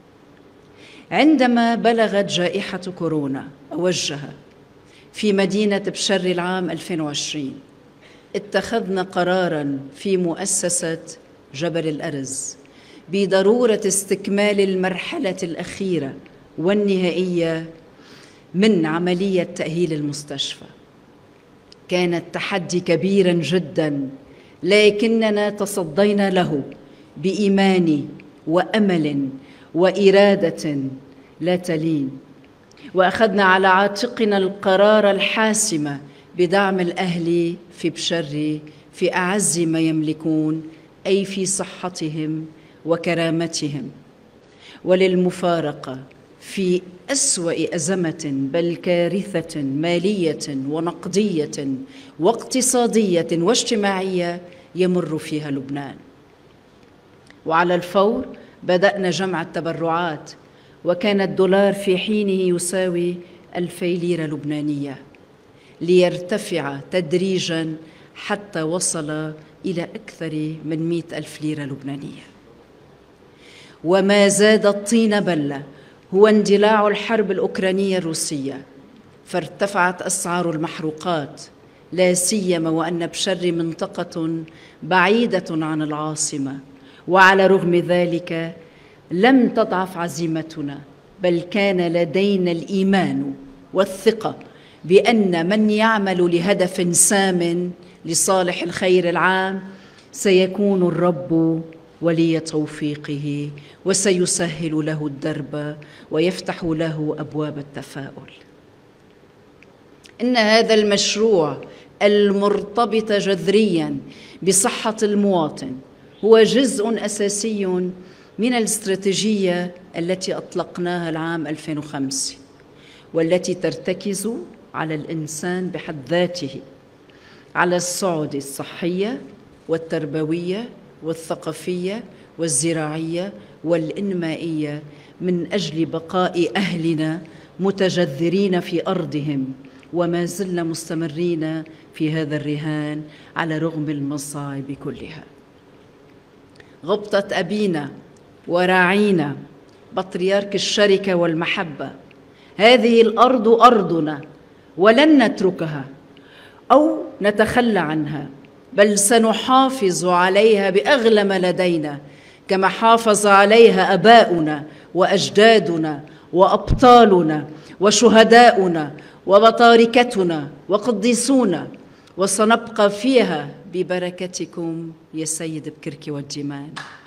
عندما بلغت جائحة كورونا أوجها في مدينة بشري العام 2020، اتخذنا قراراً في مؤسسة جبل الأرز بضرورة استكمال المرحلة الأخيرة والنهائية من عملية تأهيل المستشفى. كان التحدي كبيراً جداً، لكننا تصدينا له بإيمان وأمل وإرادة لا تلين، وأخذنا على عاتقنا القرار الحاسم بدعم الأهل في بشري في أعز ما يملكون، أي في صحتهم وكرامتهم، وللمفارقة في أسوأ أزمة بل كارثة مالية ونقدية واقتصادية واجتماعية يمر فيها لبنان. وعلى الفور بدأنا جمع التبرعات، وكان الدولار في حينه يساوي 2000 ليرة لبنانية، ليرتفع تدريجاً حتى وصل إلى أكثر من 100,000 ليرة لبنانية. وما زاد الطين بلة هو اندلاع الحرب الأوكرانية الروسية، فارتفعت أسعار المحروقات، لا سيما وأن بشري منطقة بعيدة عن العاصمة. وعلى رغم ذلك لم تضعف عزيمتنا، بل كان لدينا الإيمان والثقة بأن من يعمل لهدف سام لصالح الخير العام سيكون الرب ولي توفيقه، وسيسهل له الدرب ويفتح له أبواب التفاؤل. إن هذا المشروع المرتبط جذرياً بصحة المواطن هو جزء أساسي من الاستراتيجية التي أطلقناها العام 2005، والتي ترتكز على الإنسان بحد ذاته، على الصعد الصحية والتربوية والثقافية والزراعية والإنمائية، من أجل بقاء أهلنا متجذرين في أرضهم، وما زلنا مستمرين في هذا الرهان على رغم المصاعب كلها. غبطة أبينا وراعينا بطريرك الشركة والمحبة، هذه الأرض أرضنا ولن نتركها أو نتخلى عنها، بل سنحافظ عليها بأغلى ما لدينا، كما حافظ عليها آباؤنا وأجدادنا وأبطالنا وشهداؤنا وبطاركتنا وقديسونا، وسنبقى فيها ببركتكم يا سيد بكركي والجمان.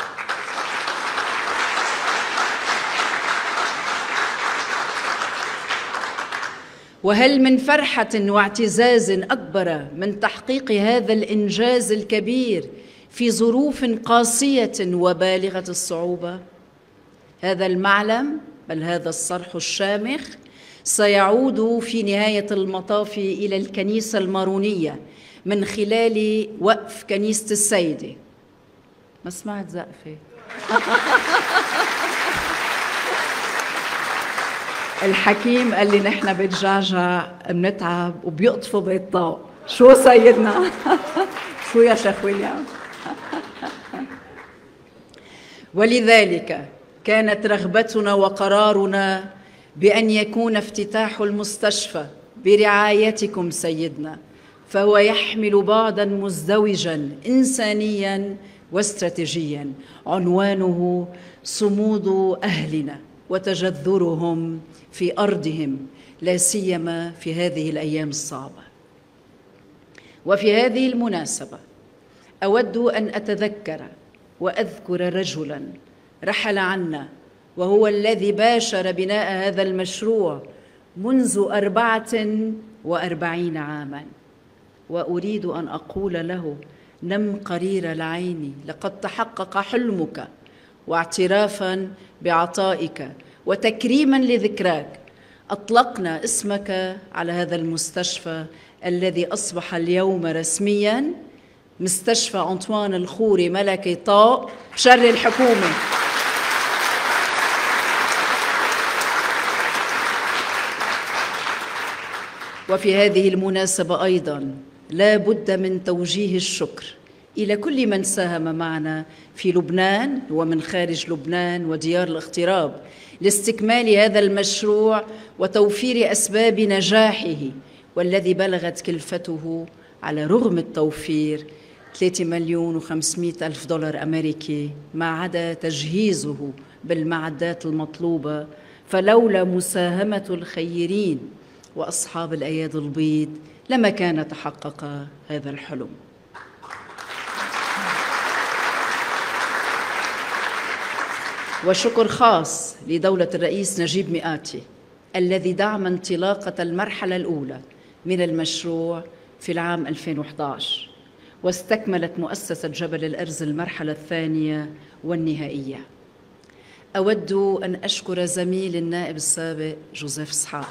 وهل من فرحة واعتزاز أكبر من تحقيق هذا الإنجاز الكبير في ظروف قاسية وبالغة الصعوبة؟ هذا المعلم، بل هذا الصرح الشامخ، سيعود في نهاية المطاف إلى الكنيسة المارونية من خلال وقف كنيسة السيدة. ما سمعت زقفة؟ الحكيم قال لي نحن بتجعجع بنتعب وبيقطفوا بالطاق. شو سيدنا؟ شو يا شيخ ويليام؟ ولذلك كانت رغبتنا وقرارنا بأن يكون افتتاح المستشفى برعايتكم سيدنا، فهو يحمل بعداً مزدوجاً إنسانياً واستراتيجياً، عنوانه صمود أهلنا وتجذرهم في أرضهم، لا سيما في هذه الأيام الصعبة. وفي هذه المناسبة أود أن أتذكر وأذكر رجلاً رحل عنا، وهو الذي باشر بناء هذا المشروع منذ 44 عاماً، وأريد أن أقول له نم قرير العين، لقد تحقق حلمك، واعترافا بعطائك وتكريما لذكراك أطلقنا اسمك على هذا المستشفى الذي أصبح اليوم رسميا مستشفى أنطوان الخوري ملكي طاو بشري الحكومة. وفي هذه المناسبة أيضا لا بد من توجيه الشكر إلى كل من ساهم معنا في لبنان ومن خارج لبنان وديار الاغتراب لاستكمال هذا المشروع وتوفير أسباب نجاحه، والذي بلغت كلفته على رغم التوفير 3,500,000 دولار أمريكي، ما عدا تجهيزه بالمعدات المطلوبة. فلولا مساهمة الخيرين وأصحاب الأيادي البيض لما كان تحقق هذا الحلم. وشكر خاص لدولة الرئيس نجيب مئاتي الذي دعم انطلاقة المرحلة الأولى من المشروع في العام 2011، واستكملت مؤسسة جبل الأرز المرحلة الثانية والنهائية. أود أن أشكر زميلي النائب السابق جوزيف إسحاق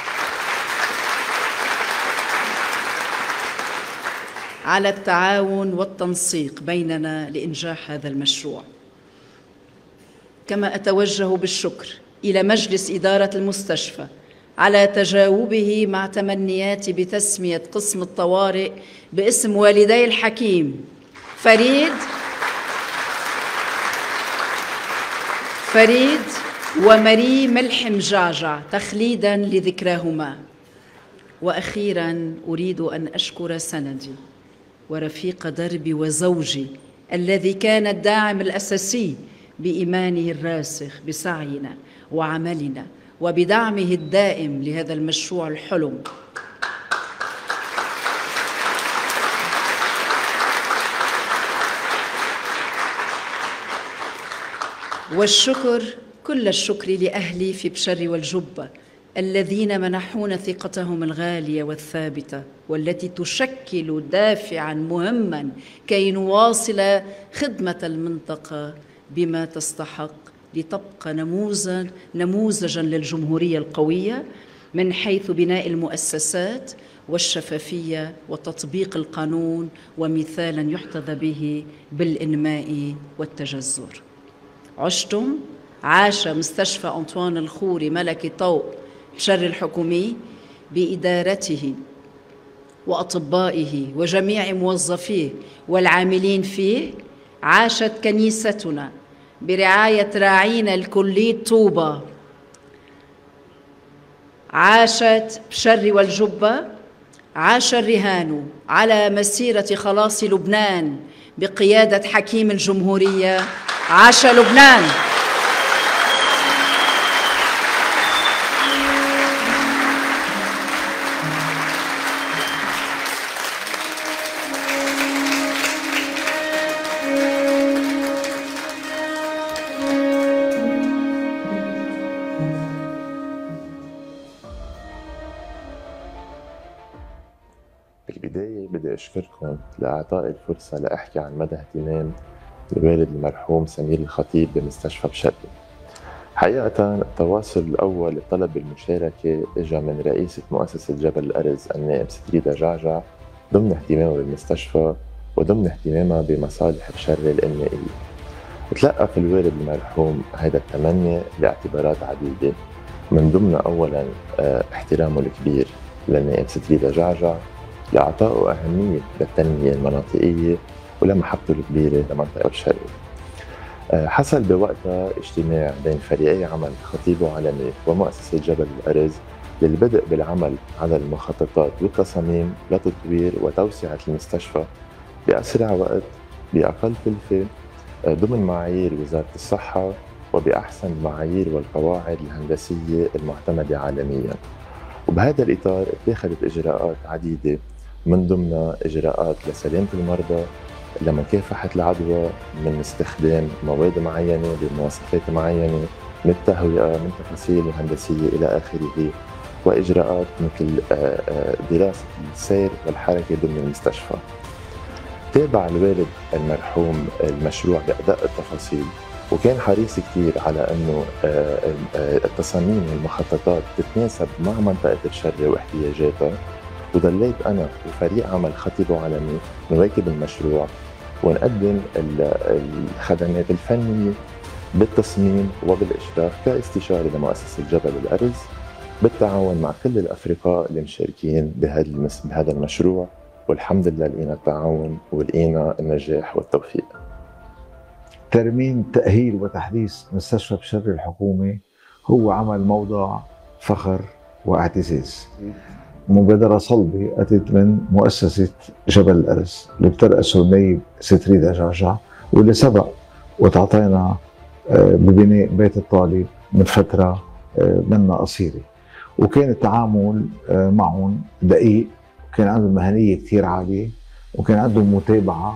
على التعاون والتنسيق بيننا لإنجاح هذا المشروع. كما أتوجه بالشكر إلى مجلس إدارة المستشفى على تجاوبه مع تمنياتي بتسمية قسم الطوارئ باسم والدي الحكيم فريد ومري ملحم جعجع تخليداً لذكراهما. وأخيراً أريد أن أشكر سندي ورفيق دربي وزوجي الذي كان الداعم الأساسي بإيمانه الراسخ بسعينا وعملنا وبدعمه الدائم لهذا المشروع الحلم. والشكر كل الشكر لأهلي في بشري والجبة الذين منحونا ثقتهم الغالية والثابتة، والتي تشكل دافعاً مهماً كي نواصل خدمة المنطقة بما تستحق لتبقى نموذجاً للجمهورية القوية من حيث بناء المؤسسات والشفافية وتطبيق القانون، ومثالاً يحتذى به بالإنماء والتجذر. عشتم، عاش مستشفى أنطوان الخوري ملكي طوق بشري الحكومي بإدارته وأطبائه وجميع موظفيه والعاملين فيه. عاشت كنيستنا برعاية راعينا الكلية طوبة. عاشت بشري والجبة. عاش الرهان على مسيرة خلاص لبنان بقيادة حكيم الجمهورية. عاش لبنان. بالبداية بدي أشكركم لإعطائي الفرصة لأحكي عن مدى اهتمام الوالد المرحوم سمير الخطيب بمستشفى بشري. حقيقة التواصل الأول لطلب المشاركة إجا من رئيسة مؤسسة جبل الأرز النائب ستريدا جعجع ضمن اهتمامها بالمستشفى وضمن اهتمامها بمصالح بشري الإنمائية. تلقى في الوالد المرحوم هذا التمني لاعتبارات عديدة، من ضمن أولا احترامه الكبير للنائب ستريدا جعجع لإعطائه أهمية للتنمية المناطقية ولمحبته الكبيرة لمنطقة بشري. حصل بوقتها اجتماع بين فريقي عمل خطيب وعلمي ومؤسسة جبل الأرز للبدء بالعمل على المخططات والتصاميم لتطوير وتوسعة المستشفى بأسرع وقت بأقل كلفة ضمن معايير وزارة الصحة وبأحسن المعايير والقواعد الهندسية المعتمدة عالمياً. وبهذا الإطار اتخذت إجراءات عديدة، من ضمن إجراءات لسلامة المرضى، لمكافحة العدوى، من استخدام مواد معينة بمواصفات معينة، من التهوية، من تفاصيل هندسية إلى آخره، وإجراءات مثل دراسة السير والحركة ضمن المستشفى. تابع الوالد المرحوم المشروع بأدق التفاصيل، وكان حريص كثير على انه التصاميم والمخططات تتناسب مع منطقة بشرة واحتياجاتها. وضليت انا وفريق عمل خطيب وعلمي نواكب المشروع ونقدم الخدمات الفنية بالتصميم وبالإشراف كاستشاري لمؤسسة جبل الأرز بالتعاون مع كل الأفرقاء اللي مشاركين بهذا المشروع. والحمد لله لقينا التعاون ولقينا النجاح والتوفيق. ترميم تأهيل وتحديث مستشفى بشري الحكومي هو عمل موضع فخر واعتزاز. مبادرة صلبة أتت من مؤسسة جبل الأرز اللي بترأسه النائب ستريدا جعجع، واللي سبق وتعطينا ببناء بيت الطالب من فترة منا قصيرة، وكان التعامل معهم دقيق، وكان عندهم مهنية كثير عالية، وكان عندهم متابعة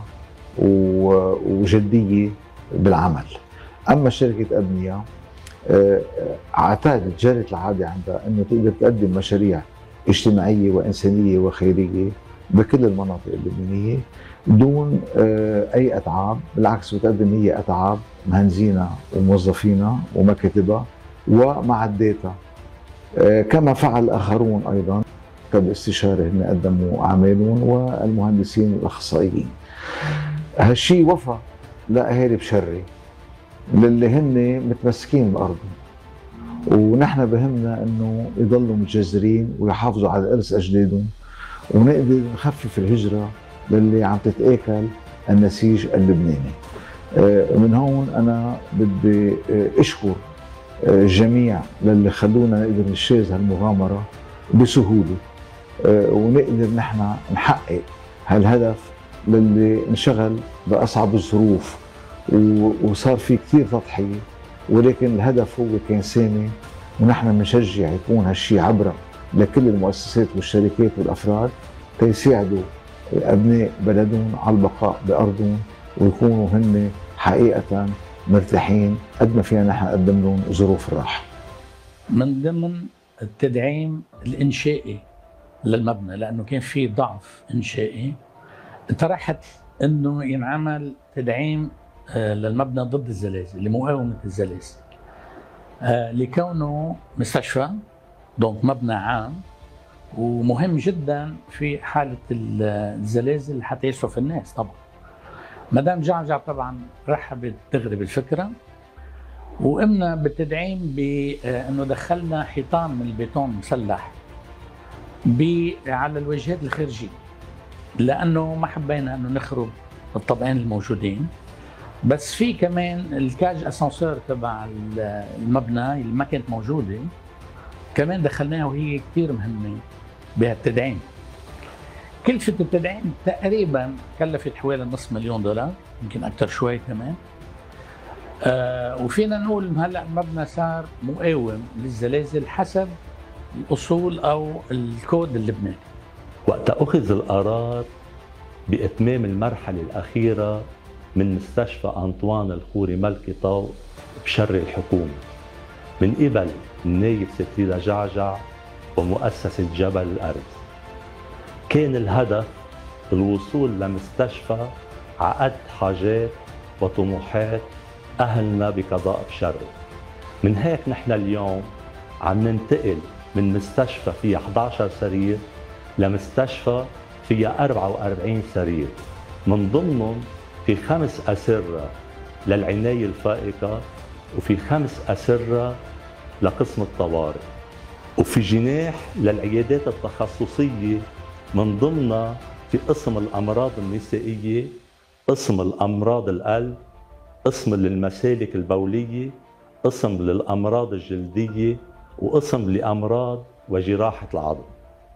وجدية بالعمل. أما شركة أبنية اعتادت جرت العادة عندها أنه تقدر تقدم مشاريع اجتماعية وإنسانية وخيرية بكل المناطق اللبنانية دون أي أتعاب، بالعكس بتقدم هي أتعاب مهندسينا وموظفينا ومكاتبها ومعداتها، كما فعل آخرون أيضا كالاستشارة هن قدموا أعمالهم والمهندسين الأخصائيين. هالشيء وفى لأهالي بشري للي هن متمسكين بأرضهم، ونحن بهمنا انه يضلوا متجذرين ويحافظوا على ارث اجدادهم، ونقدر نخفف الهجره للي عم تتاكل النسيج اللبناني. من هون انا بدي اشكر الجميع للي خلونا نقدر نجتاز هالمغامره بسهوله، ونقدر نحن نحقق هالهدف للي انشغل باصعب الظروف وصار في كثير تضحيه، ولكن الهدف هو كان سامي. ونحن بنشجع يكون هالشيء عبرة لكل المؤسسات والشركات والأفراد تيساعدوا أبناء بلدهم على البقاء بأرضهم ويكونوا هن حقيقة مرتاحين قد ما فينا نحن نقدم لهم ظروف الراحة. من ضمن التدعيم الإنشائي للمبنى، لأنه كان في ضعف إنشائي، طرحت أنه ينعمل تدعيم للمبنى ضد الزلازل لمقاومة الزلازل، لكونه مستشفى دونك مبنى عام ومهم جدا في حالة الزلازل حتى يشرف الناس. طبعا مدام جعجع طبعا رحبت دغري بالفكرة، وقمنا بالتدعيم بأنه دخلنا حيطان من البيتون مسلح على الواجهات الخارجية، لأنه ما حبينا أنه نخرب الطبقين الموجودين. بس في كمان الكاج اسانسور تبع المبنى اللي ما كانت موجوده كمان دخلناها، وهي كثير مهمه بهالتدعيم. كلفه التدعيم تقريبا كلفت حوالي $500,000 يمكن اكثر شوي كمان. وفينا نقول هلا المبنى صار مقاوم للزلازل حسب الاصول او الكود اللبناني. وقت اخذ القرار باتمام المرحله الاخيره من مستشفى أنطوان الخوري ملكي طوق بشري الحكومة من قبل النائب ستريدا جعجع ومؤسسة جبل الأرز، كان الهدف الوصول لمستشفى عقد حاجات وطموحات أهلنا بقضاء بشري. من هيك نحن اليوم عم ننتقل من مستشفى فيها 11 سرير لمستشفى فيها 44 سرير، من ضمنهم في 5 أسرة للعناية الفائقة، وفي 5 أسرة لقسم الطوارئ، وفي جناح للعيادات التخصصية، من ضمنها في قسم الأمراض النسائية، قسم الأمراض القلب، قسم للمسالك البولية، قسم للأمراض الجلدية، وقسم لأمراض وجراحة العظم،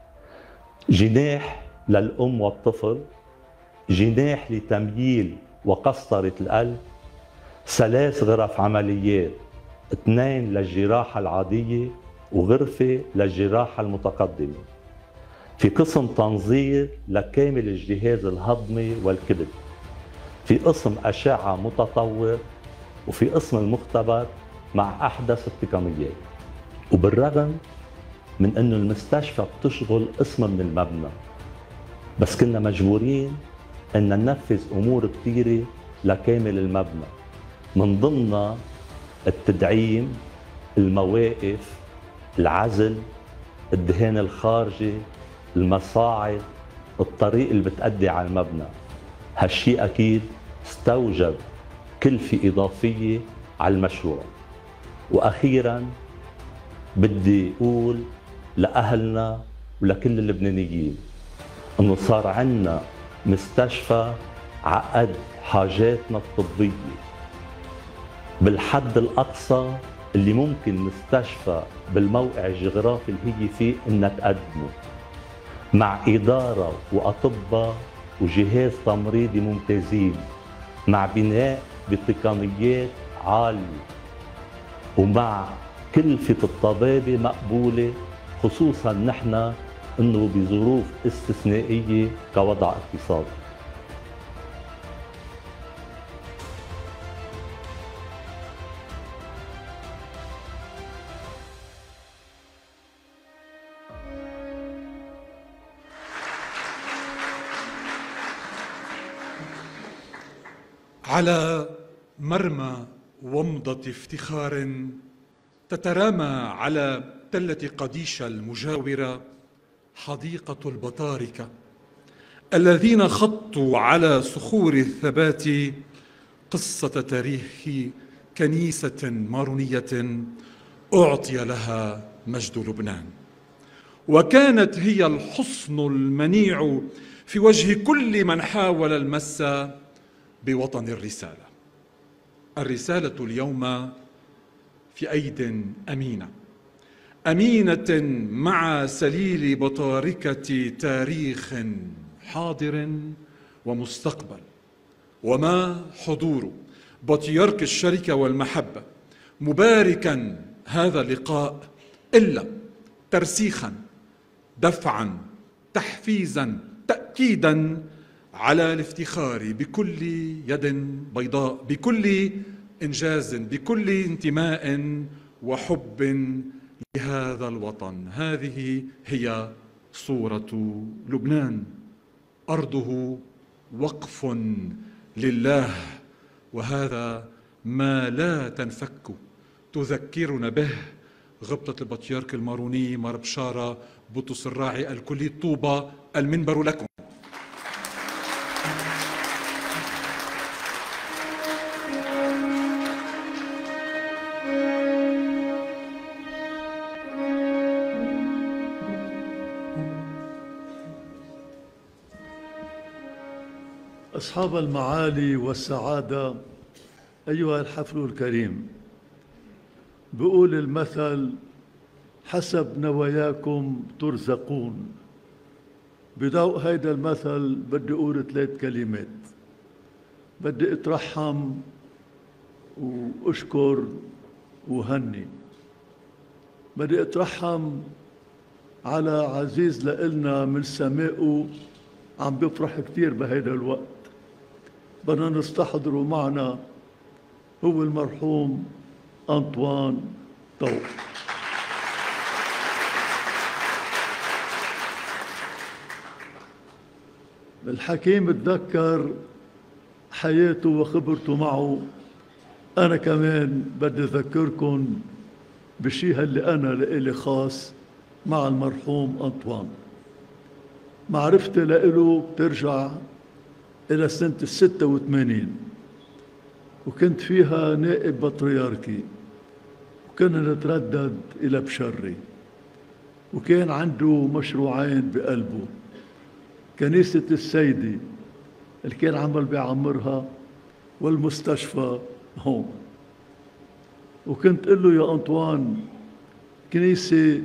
جناح للأم والطفل، جناح لتمييل وقسطرة القلب، 3 غرف عمليات، 2 للجراحة العادية وغرفة للجراحة المتقدمة، في قسم تنظير لكامل الجهاز الهضمي والكبد، في قسم أشعة متطور، وفي قسم المختبر مع أحدث التقنيات. وبالرغم من أنه المستشفى بتشغل قسم من المبنى، بس كنا مجبورين أن ننفذ أمور كثيرة لكامل المبنى، من ضمنها التدعيم، المواقف، العزل، الدهان الخارجي، المصاعد، الطريق اللي بتأدي على المبنى. هالشيء أكيد استوجب كلفة إضافية على المشروع. وأخيراً بدي أقول لأهلنا ولكل اللبنانيين إنه صار عنا مستشفى عقد حاجاتنا الطبية بالحد الأقصى اللي ممكن مستشفى بالموقع الجغرافي اللي هي فيه إنها تقدمه، مع إدارة وأطباء وجهاز تمريضي ممتازين، مع بناء بتقنيات عالية، ومع كلفة الطبابة مقبولة، خصوصا نحن انه بظروف استثنائية كوضع اقتصادي. على مرمى ومضة افتخار تترامى على تلة قديشة المجاورة حديقة البطاركة الذين خطوا على صخور الثبات قصة تاريخ كنيسة مارونية أعطي لها مجد لبنان، وكانت هي الحصن المنيع في وجه كل من حاول المس بوطن الرسالة. الرسالة اليوم في أيد أمينة، أمينة مع سليل بطاركة تاريخ حاضر ومستقبل. وما حضور بطيرك الشركة والمحبة مباركا هذا اللقاء إلا ترسيخا، دفعا، تحفيزا، تأكيدا على الافتخار بكل يد بيضاء، بكل إنجاز، بكل انتماء وحب لهذا الوطن. هذه هي صورة لبنان، أرضه وقف لله، وهذا ما لا تنفك تذكرنا به غبطة البطيرك الماروني مار بشارة بطرس الراعي الكلي طوبى. المنبر لكم. أصحاب المعالي والسعادة، أيها الحفل الكريم، بقول المثل حسب نواياكم ترزقون. بضوء هيدا المثل بدي أقول 3 كلمات. بدي أترحم وأشكر وهني. بدي أترحم على عزيز لإلنا من سمائه عم بيفرح كتير بهيدا الوقت، بدنا نستحضره معنا، هو المرحوم أنطوان طوق. الحكيم تذكر حياته وخبرته معه، أنا كمان بدي أذكركم بالشيء اللي أنا لإلي خاص مع المرحوم أنطوان. معرفتي لإله بترجع إلى سنة 86، وكنت فيها نائب بطريركي، وكنا نتردد إلى بشري، وكان عنده مشروعين بقلبه، كنيسة السيدة اللي كان عمل بيعمرها والمستشفى هون. وكنت قل له يا أنطوان، كنيسة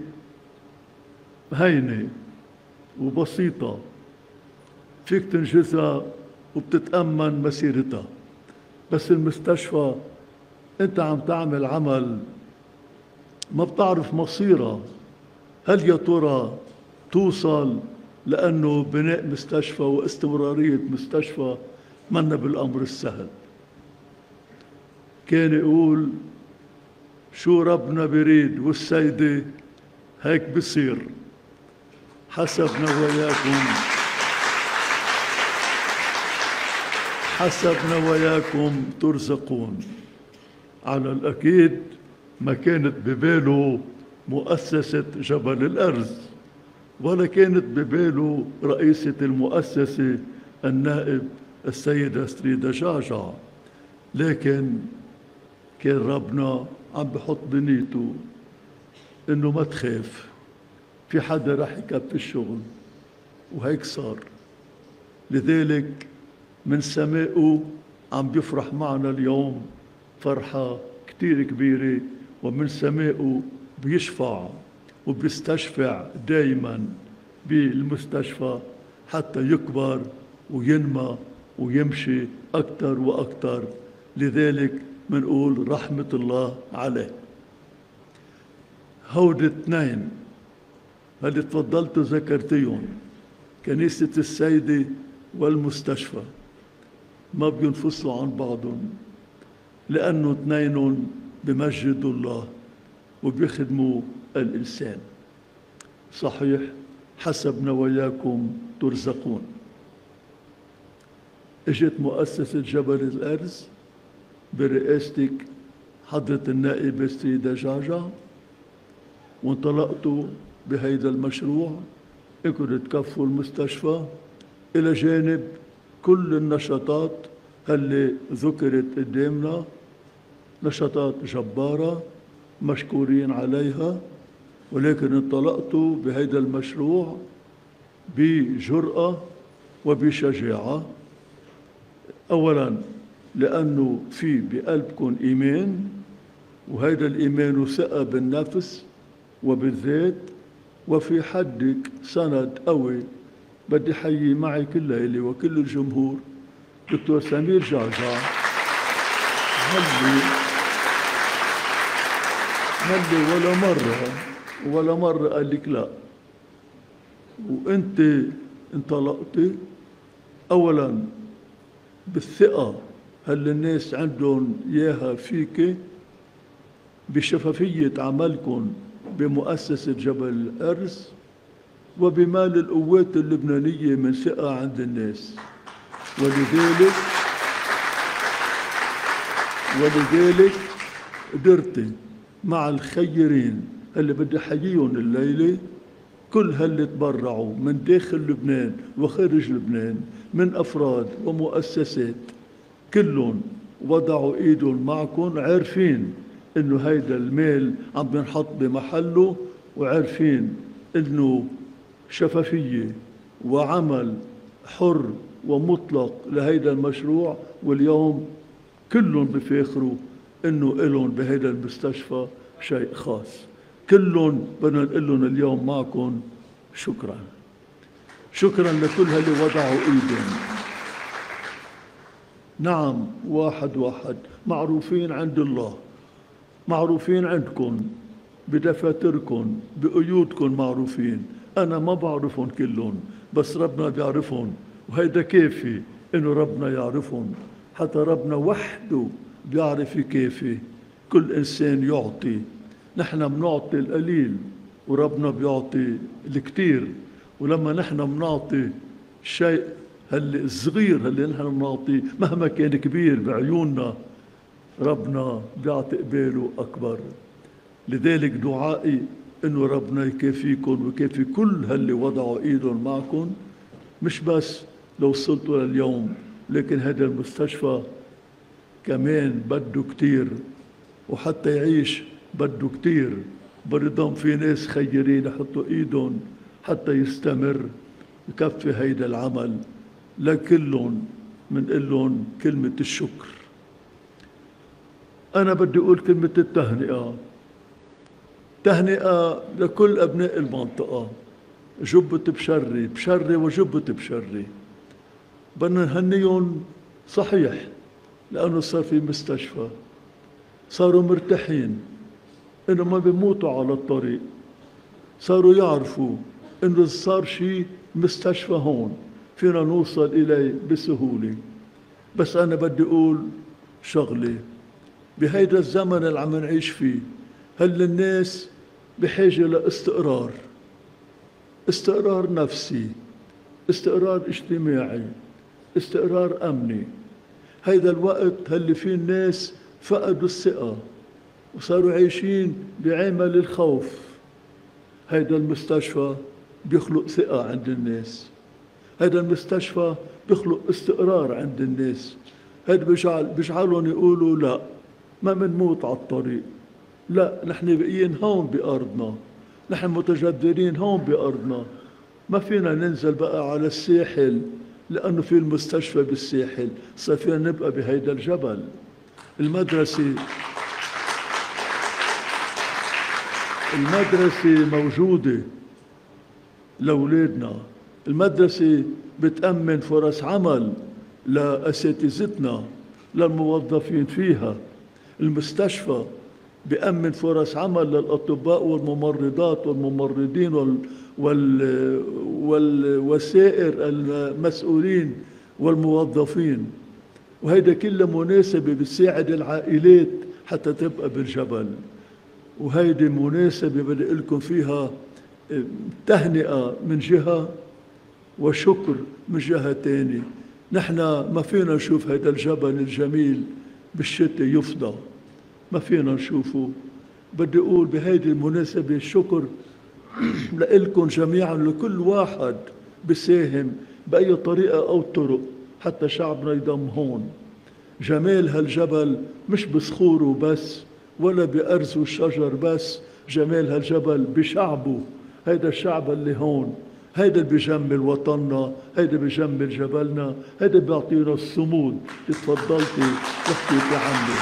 هينة وبسيطة فيك تنجزها وبتتأمن مسيرتها، بس المستشفى أنت عم تعمل عمل ما بتعرف مصيرها، هل يا ترى توصل؟ لأنه بناء مستشفى واستمرارية مستشفى منا بالأمر السهل. كان يقول شو ربنا بريد والسيدة هيك بصير، حسب نواياكم حسب نواياكم ترزقون. على الأكيد ما كانت بباله مؤسسة جبل الأرز، ولا كانت بباله رئيسة المؤسسة النائب السيدة ستريدا جعجع، لكن كان ربنا عم بحط بنيته إنه ما تخاف، في حدا رح يكفي الشغل، وهيك صار. لذلك من سمائه عم بيفرح معنا اليوم فرحة كتير كبيرة، ومن سمائه بيشفع وبيستشفع دايما بالمستشفى حتى يكبر وينمى ويمشي أكتر وأكتر. لذلك منقول رحمة الله عليه. هود اثنين اللي تفضلتوا ذكرتيهم، كنيسة السيدة والمستشفى، ما بينفصلوا عن بعضهم، لأنه اثنينهم بمجدوا الله وبيخدموا الإنسان. صحيح حسب نواياكم ترزقون. اجت مؤسسة جبل الأرز برئاستك حضرة النائبة ستريدا جعجع، وانطلقتوا بهيدا المشروع انكم تكفوا المستشفى إلى جانب كل النشاطات اللي ذكرت قدامنا، نشاطات جبارة مشكورين عليها، ولكن انطلقتوا بهيدا المشروع بجرأة وبشجاعة. أولاً لأنه في بقلبكم إيمان، وهيدا الإيمان وثقة بالنفس وبالذات، وفي حدك سند قوي. بدي حيي معي كل ليلة وكل الجمهور دكتور سمير جعجع، هلي ولا مرة قال لك لا، وانت انطلقتي أولاً بالثقة هل الناس عندهم إياها فيك، بشفافية عملكم بمؤسسة جبل الأرز، وبمال القوات اللبنانية من ثقة عند الناس. ولذلك قدرتي مع الخيرين اللي بدي حييهم الليلة، كل هاللي تبرعوا من داخل لبنان وخارج لبنان من أفراد ومؤسسات، كلهم وضعوا ايدهم معكم، عارفين انه هيدا المال عم بنحط بمحله، وعارفين انه شفافية وعمل حر ومطلق لهيدا المشروع. واليوم كلهم بفاخروا انه إلهم بهيدا المستشفى شيء خاص. كلهم بدنا نقول لهم اليوم معكم شكرا. شكرا لكل اللي وضعوا ايدهم. نعم، واحد معروفين عند الله، معروفين عندكم بدفاتركم بقيودكم، معروفين. أنا ما بعرفهم كلهم، بس ربنا بيعرفهم، وهيدا كافي إنه ربنا يعرفهم. حتى ربنا وحده بيعرف كيفي. كل إنسان يعطي، نحن بنعطي القليل وربنا بيعطي الكثير. ولما نحن بنعطي شيء الصغير اللي نحن بنعطيه مهما كان كبير بعيوننا، ربنا بيعطي قباله أكبر. لذلك دعائي إنه ربنا يكافيكم ويكافي كل اللي وضعوا إيدهم معكم، مش بس لو وصلتوا لليوم، لكن هذا المستشفى كمان بده كتير، وحتى يعيش بده كتير. بده في ناس خيرين يحطوا إيدهم حتى يستمر يكفي هيدا العمل. لكلهم منقول لهم كلمة الشكر. أنا بدي أقول كلمة التهنئة. تهنئة لكل أبناء المنطقة. جبت بشري وجبت بشري. بدنا نهنيهم صحيح، لأنه صار في مستشفى، صاروا مرتاحين إنه ما بيموتوا على الطريق، صاروا يعرفوا إنه صار شيء مستشفى هون فينا نوصل إليه بسهولة. بس أنا بدي أقول شغلة، بهيدا الزمن اللي عم نعيش فيه، هل الناس بحاجة لاستقرار، استقرار نفسي، استقرار اجتماعي، استقرار أمني. هيدا الوقت اللي فيه الناس فقدوا الثقة وصاروا عايشين بعمل الخوف. هيدا المستشفى بيخلق ثقة عند الناس، هيدا المستشفى بيخلق استقرار عند الناس، هيدا بيجعلهم يقولوا لا ما منموت على الطريق، لا نحن باقيين هون بأرضنا، نحن متجذرين هون بأرضنا، ما فينا ننزل بقى على الساحل لأنه في المستشفى بالساحل، صار فينا نبقى بهيدا الجبل. المدرسة موجودة لأولادنا، المدرسة بتأمن فرص عمل لأساتذتنا للموظفين فيها، المستشفى بأمن فرص عمل للأطباء والممرضات والممرضين والسائر المسؤولين والموظفين، وهيدا كله مناسبة بتساعد العائلات حتى تبقى بالجبل. وهيدي مناسبة بدي أقول لكم فيها تهنئة من جهة وشكر من جهة تانية. نحن ما فينا نشوف هيدا الجبل الجميل بالشتاء يفضى، ما فينا نشوفه. بدي أقول بهيدي المناسبة الشكر لإلكم جميعا، لكل واحد بيساهم بأي طريقة أو طرق حتى شعبنا يضم هون. جمال هالجبل مش بصخوره بس ولا بأرز والشجر بس، جمال هالجبل بشعبه. هيدا الشعب اللي هون، هيدا اللي بيجمل وطننا، هيدا بيجمل جبلنا، هيدا بيعطينا الصمود. تفضلتي وحكيتي عنه.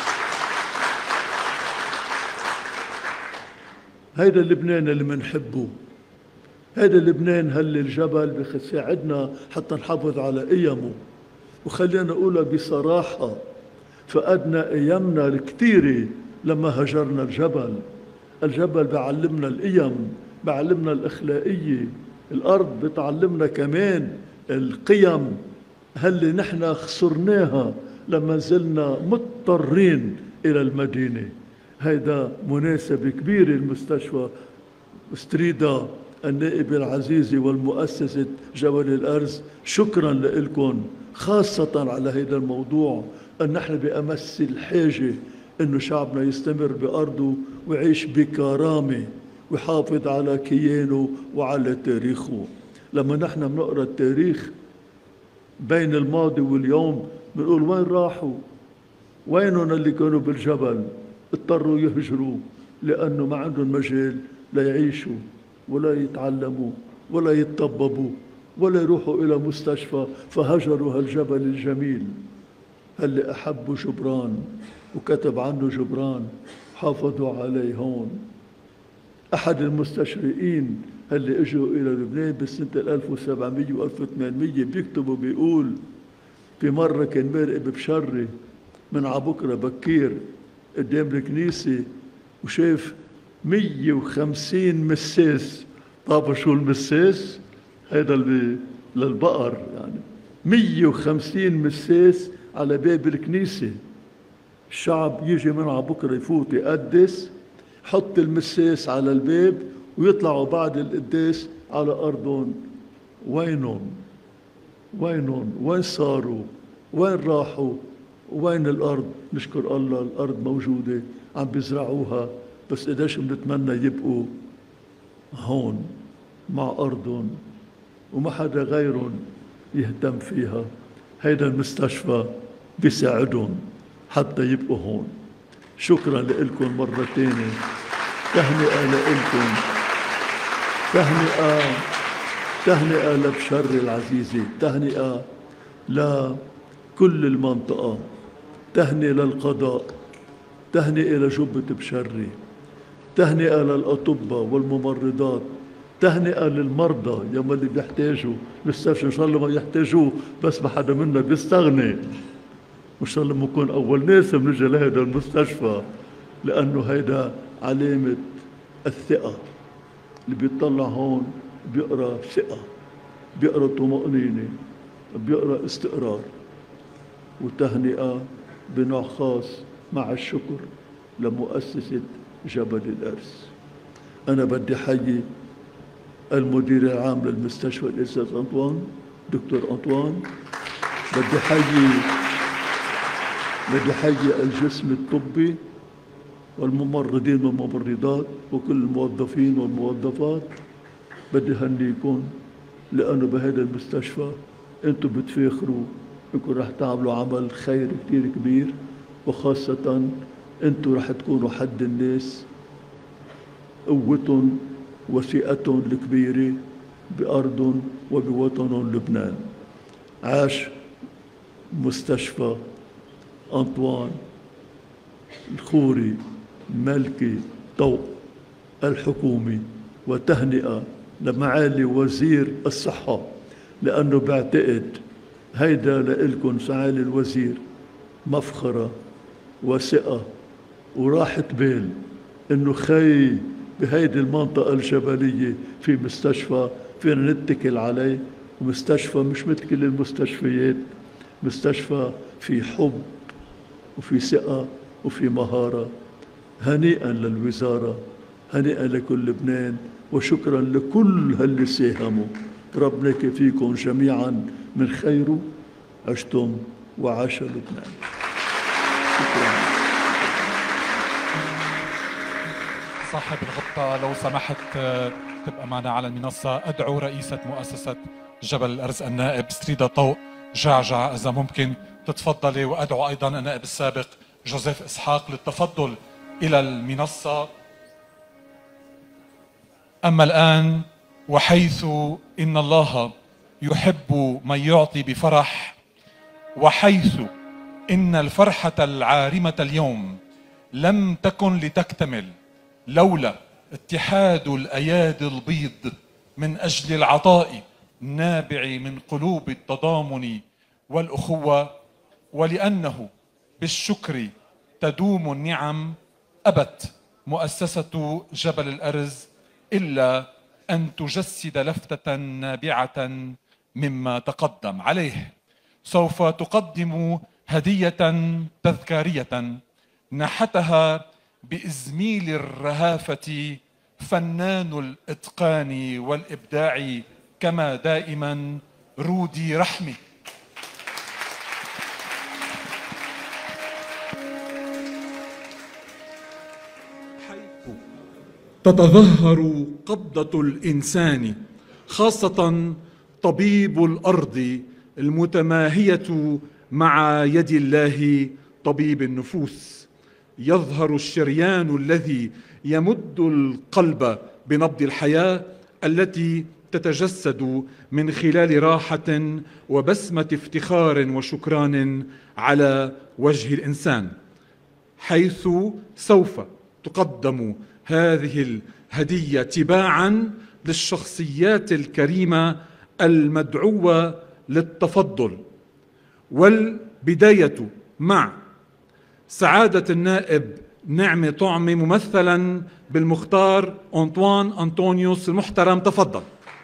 هيدا اللبنان اللي منحبه، هيدا اللبنان اللي الجبل بيساعدنا حتى نحافظ على قيمه. وخلينا نقولها بصراحة، فقدنا قيمنا الكثيرة لما هجرنا الجبل. الجبل بعلمنا القيم، بعلمنا الأخلاقية، الأرض بتعلمنا كمان القيم اللي نحن خسرناها لما نزلنا مضطرين إلى المدينة. هيدا مناسبة كبيرة. المستشفى استريدا النائب العزيزي والمؤسسة جبل الأرز، شكرا لكم خاصة على هيدا الموضوع، أن نحن بأمس الحاجة أنه شعبنا يستمر بأرضه ويعيش بكرامة ويحافظ على كيانه وعلى تاريخه. لما نحن بنقرأ التاريخ بين الماضي واليوم بنقول وين راحوا؟ وينهم اللي كانوا بالجبل؟ اضطروا يهجروا لأنه ما عندهم مجال ليعيشوا ولا يتعلموا ولا يتطببوا ولا يروحوا إلى مستشفى، فهجروا هالجبل الجميل اللي أحبوا جبران وكتب عنه جبران، حافظوا عليه هون. أحد المستشرقين اللي اجوا إلى لبنان بسنة 1700 و 1800 بيكتبوا بيقول في مرة كان مراقب بشري من عبكرة بكير قدام الكنيسة وشاف 150 مساس. طب شو المساس؟ هذا للبقر يعني. 150 مساس على باب الكنيسة. الشعب يجي من عبكرة يفوت يقدس، حط المساس على الباب ويطلعوا بعد القداس على أرضهم. وينهم؟ وين صاروا؟ وين راحوا؟ وين الأرض؟ نشكر الله الأرض موجودة عم بيزرعوها، بس قديش بنتمنى يبقوا هون مع أرضهم وما حدا غيرهم يهتم فيها. هيدا المستشفى بيساعدهم حتى يبقوا هون. شكرا لكم مرة تانية، تهنئة لكم، تهنئة لبشري العزيزة، تهنئة لكل المنطقة، تهنئة للقضاء، تهنئة لجبة بشري، تهنئة للأطباء والممرضات، تهنئة للمرضى يوم اللي بيحتاجوا مستشفى. إن شاء الله ما يحتاجوه، بس ما حدا منا بيستغني. وإن شاء الله بنكون أول ناس بنجي لهذا المستشفى، لأنه هيدا علامة الثقة. اللي بيطلع هون بيقرأ ثقة، بيقرأ طمأنينة، بيقرأ استقرار. وتهنئة بنوع خاص مع الشكر لمؤسسة جبل الأرز. أنا بدي حيي المدير العام للمستشفى الأستاذ أنطوان، دكتور أنطوان. بدي حيي بدي حيي الجسم الطبي والممرضين والممرضات وكل الموظفين والموظفات. بدي هنيكم لأنه بهذا المستشفى أنتم بتفاخروا أنكم رح تعملوا عمل خير كتير كبير، وخاصة أنتم رح تكونوا حد الناس قوتهم وثقتهم الكبيرة بأرضهم وبوطنهم لبنان. عاش مستشفى أنطوان الخوري ملكي ضوء الحكومي، وتهنئة لمعالي وزير الصحة، لأنه بعتقد هيدا لإلكم معالي الوزير مفخرة وثقة وراحة بال إنه خي بهيدي المنطقة الجبلية في مستشفى فينا نتكل عليه، ومستشفى مش مثل كل المستشفيات، مستشفى في حب وفي ثقة وفي مهارة. هنيئا للوزارة، هنيئا لكل لبنان، وشكرا لكل هاللي ساهموا. ربنا يكفيكم جميعا من خيره. عشتم وعاش لبنان. شكرا. صاحب الغبطة لو سمحت تبقى معنا على المنصة. أدعو رئيسة مؤسسة جبل الأرز النائب ستريدا طوق جعجع إذا ممكن تتفضلي، وأدعو أيضا النائب السابق جوزيف إسحاق للتفضل إلى المنصة. أما الآن وحيث إن الله يحب من يعطي بفرح، وحيث إن الفرحة العارمة اليوم لم تكن لتكتمل لولا اتحاد الأيادي البيض من أجل العطاء النابع من قلوب التضامن والأخوة، ولأنه بالشكر تدوم النعم، أبت مؤسسة جبل الأرز إلا أن تجسد لفتة نابعة مما تقدم عليه. سوف تقدم هدية تذكارية نحتها بإزميل الرهافة فنان الإتقان والإبداع كما دائما رودي رحمي. حيث تتظهر قبضة الإنسان، خاصة طبيب الأرض المتماهية مع يد الله طبيب النفوس، يظهر الشريان الذي يمد القلب بنبض الحياة التي تتجسد من خلال راحة وبسمة افتخار وشكران على وجه الإنسان، حيث سوف تقدم هذه الهدية تباعا للشخصيات الكريمة المدعوة للتفضل. والبداية مع سعادة النائب نعمة طعمي ممثلا بالمختار أنطوان أنطونيوس المحترم. تفضل.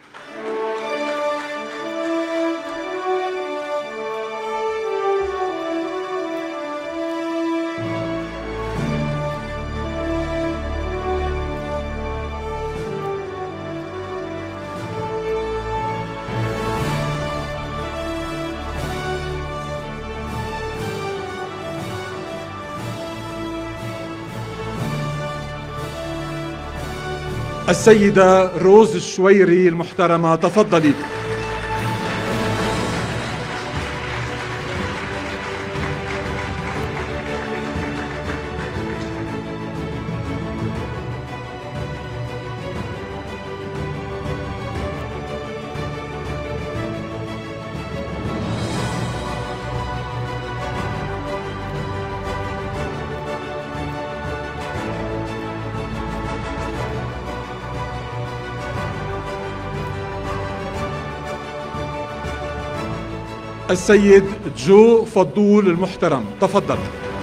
السيدة روز الشويري المحترمة. تفضلي. السيد جو فضول المحترم. تفضل.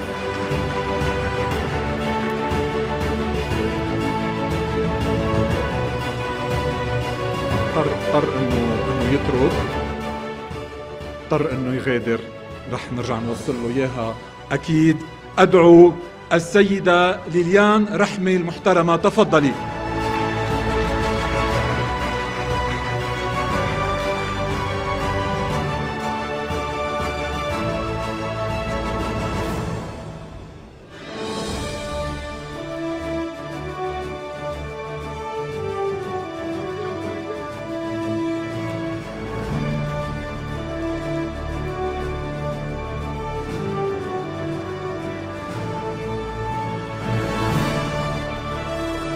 اضطر انه يغادر، رح نرجع نوصل له اياها اكيد. ادعو السيدة ليليان رحمي المحترمة. تفضلي.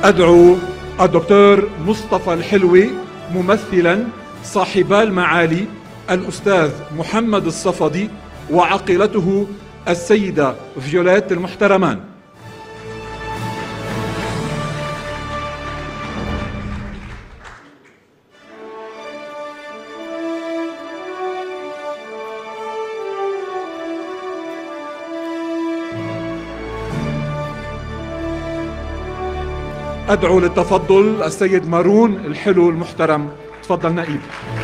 أدعو الدكتور مصطفى الحلوي ممثلا صاحبا المعالي الأستاذ محمد الصفدي وعقيلته السيدة فيوليت المحترمان. أدعو للتفضل السيد مارون الحلو المحترم. تفضل نائب.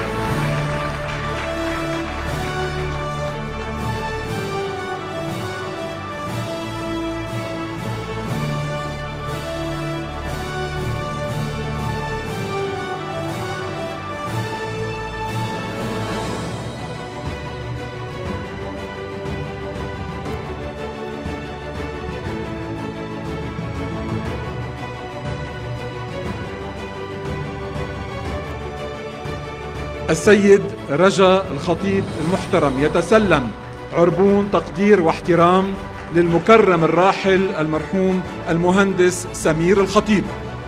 السيد رجا الخطيب المحترم يتسلم عربون تقدير واحترام للمكرم الراحل المرحوم المهندس سمير الخطيب.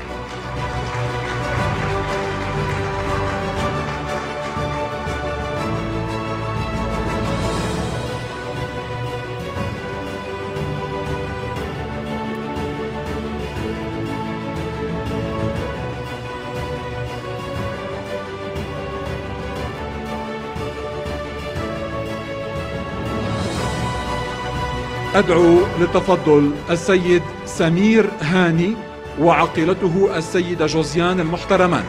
أدعو للتفضل السيد سمير هاني وعقيلته السيدة جوزيان المحترمان.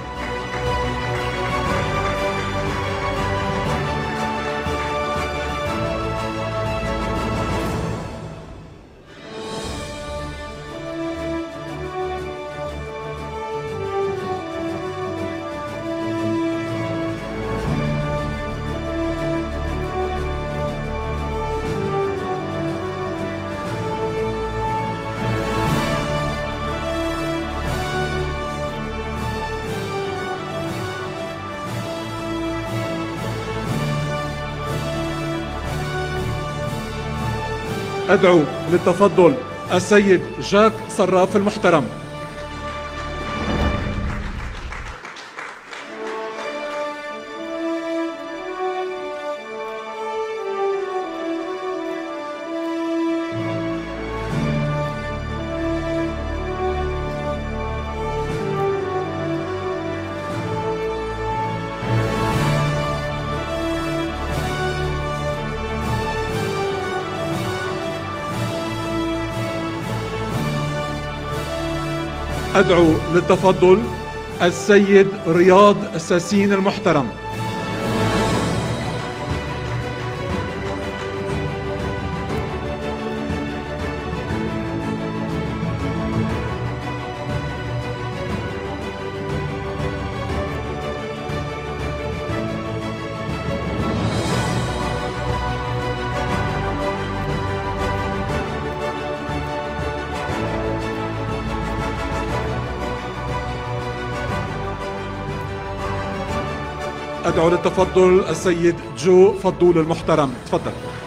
أدعو للتفضل السيد جاك صراف المحترم. أدعو للتفضل السيد رياض الساسين المحترم. أدعو للتفضل السيد جو فضول المحترم. تفضل.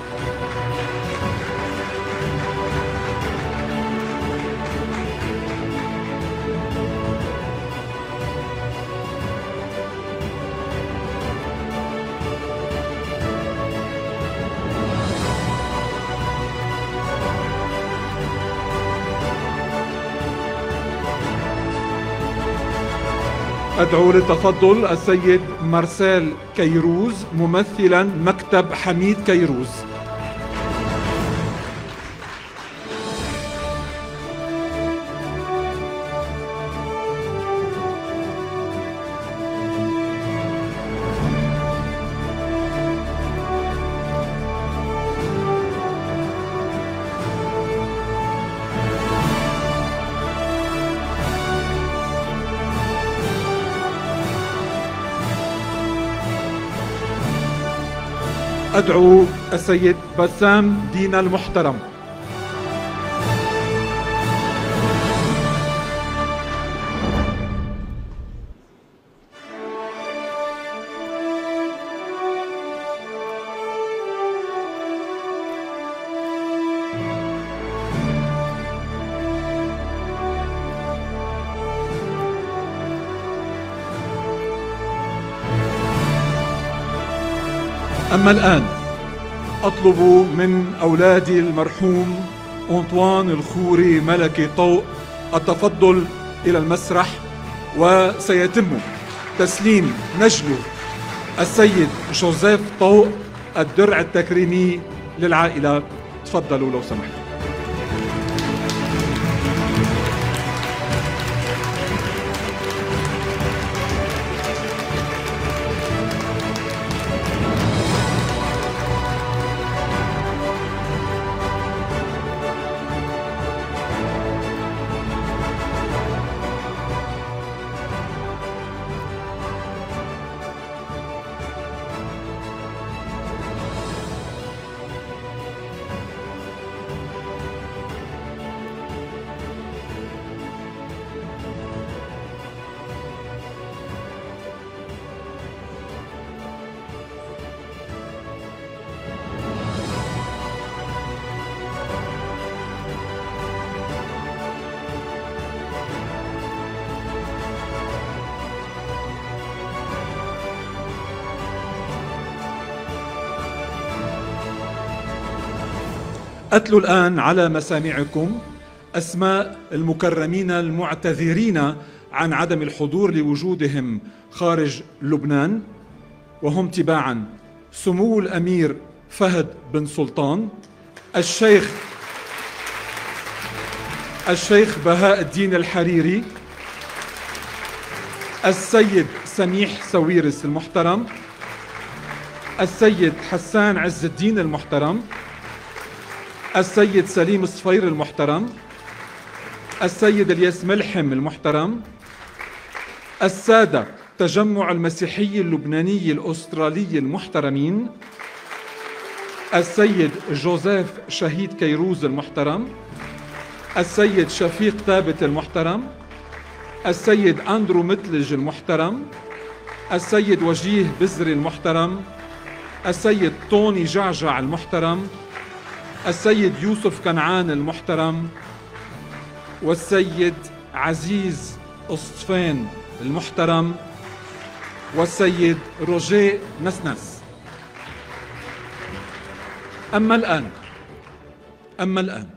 أدعو للتفضل السيد مارسيل كيروز ممثلا مكتب حميد كيروز. أدعو السيد بسام دينا المحترم. أما الآن أطلب من أولادي المرحوم أنطوان الخوري ملكي طوق التفضل إلى المسرح، وسيتم تسليم نجله السيد جوزيف طوق الدرع التكريمي للعائلة. تفضلوا لو سمحتوا. أتلو الآن على مسامعكم أسماء المكرمين المعتذرين عن عدم الحضور لوجودهم خارج لبنان، وهم تباعا سمو الأمير فهد بن سلطان، الشيخ بهاء الدين الحريري، السيد سميح سويرس المحترم، السيد حسان عز الدين المحترم، السيد سليم الصفير المحترم، السيد الياس ملحم المحترم، السادة تجمع المسيحي اللبناني الأسترالي المحترمين، السيد جوزيف شهيد كيروز المحترم، السيد شفيق ثابت المحترم، السيد أندرو متلج المحترم، السيد وجيه بزري المحترم، السيد طوني جعجع المحترم، السيد يوسف كنعان المحترم، والسيد عزيز أصطفين المحترم، والسيد روجيه نسنس. أما الآن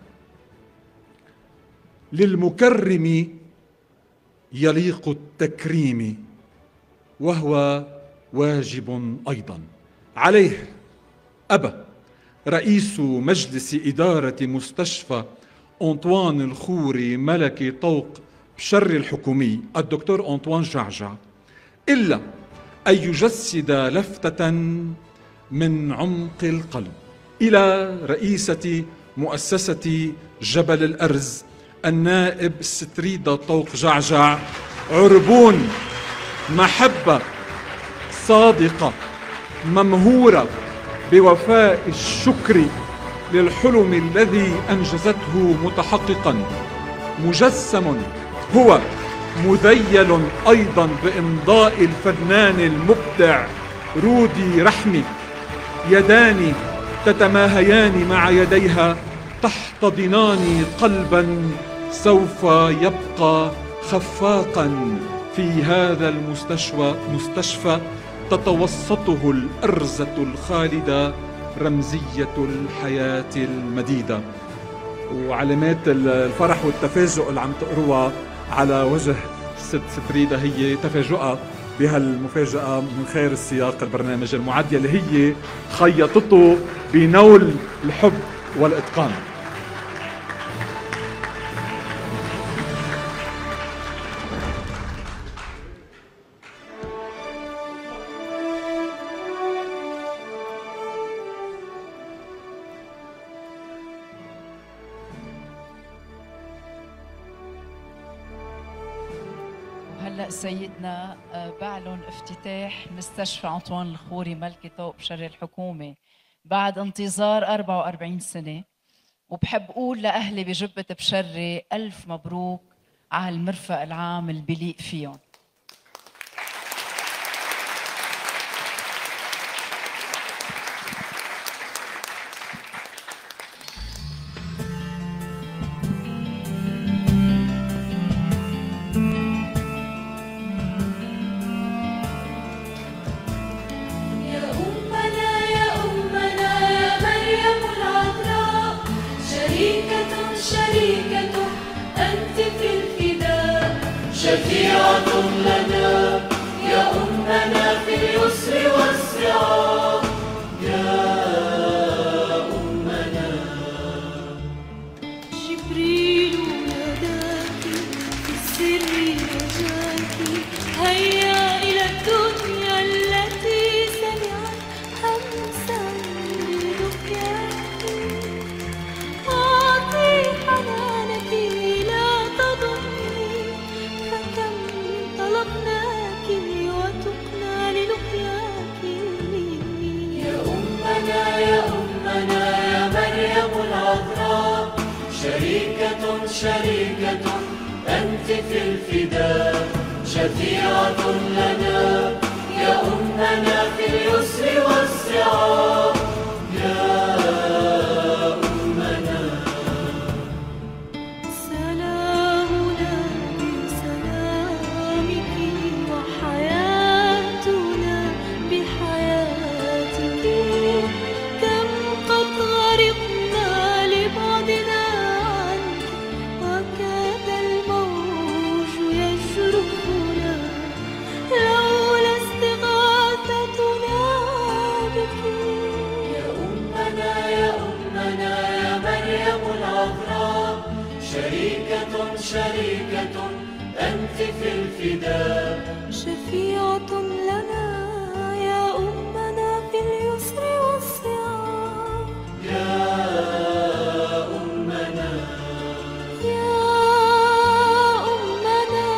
للمكرم يليق التكريم، وهو واجب أيضا عليه أبى رئيس مجلس إدارة مستشفى أنطوان الخوري ملكي طوق بشر الحكومي الدكتور أنطوان جعجع إلا أن يجسد لفتة من عمق القلب إلى رئيسة مؤسسة جبل الأرز النائب ستريدة طوق جعجع عربون، محبة صادقة ممهورة بوفاء الشكر للحلم الذي أنجزته متحققا، مجسم هو مذيل أيضا بإمضاء الفنان المبدع رودي رحمي، يدان تتماهيان مع يديها تحتضنان قلبا سوف يبقى خفاقا في هذا مستشفى تتوسطه الأرزة الخالدة رمزية الحياة المديدة. وعلامات الفرح والتفاجؤ اللي عم تقروها على وجه ست ستريدة هي تفاجؤها بهالمفاجأة من خير السياق البرنامج المعد اللي هي خيطته بنول الحب والإتقان. هلا سيدنا بعلن افتتاح مستشفى أنطوان الخوري ملكي طوق بشر الحكومة بعد انتظار 44 سنة، وبحب أقول لأهلي بجبة بشري ألف مبروك على المرفق العام اللي بليق فيهم. يا أمنا يا شفيعة لنا يا أمنا في اليسر والصعاب يا أمنا. جبريل ناداك في السر نجاك هيا إلى الدنيا التي سمعت همسا برقياك أعطي حنانك لا تضني فكم طلبناك وتقنى للقياك. يا أمنا يا أمنا يا مريم العذراء شريكة أنت في الفداء شفيعة لنا يا أمنا في اليسر والصعاب يا أمنا. سلامنا بسلامك وحياتنا بحياتك كم قد غرقنا لبعدنا عنك وكاد الموج يجرفنا لولا استغاثتنا بك. يا أمنا يا مريم العذراء شريكة أنت في الفداء شفيعة لنا يا أمنا في اليسر والصعاب يا أمنا. يا أمنا.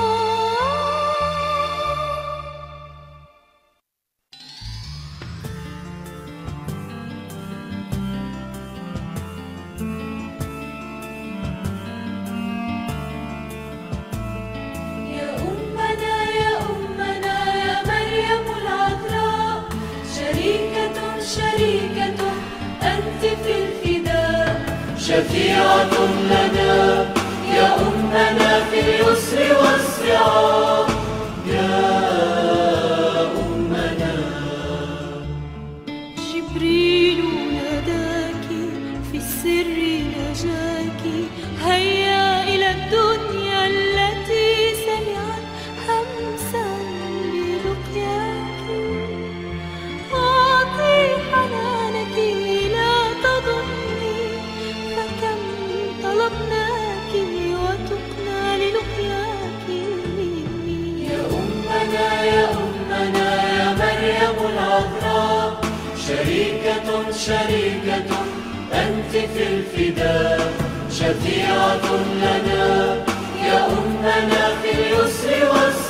يا أمنا يا مريم العذراء شريكة أنت في الفداء شفيعة لنا يا أمنا في اليسر والصعاب يا أمنا. جبريل ناداك في السر نجاك هيا إلى الدنيا التي سمعت همسا برقياك أعطي حنانك لا تضني فكم طلبناك وتقنى للقياك. يا أمنا يا مريم العذراء شريكة أنت في الفداء شفيعة لنا يا أمنا في اليسر والصعاب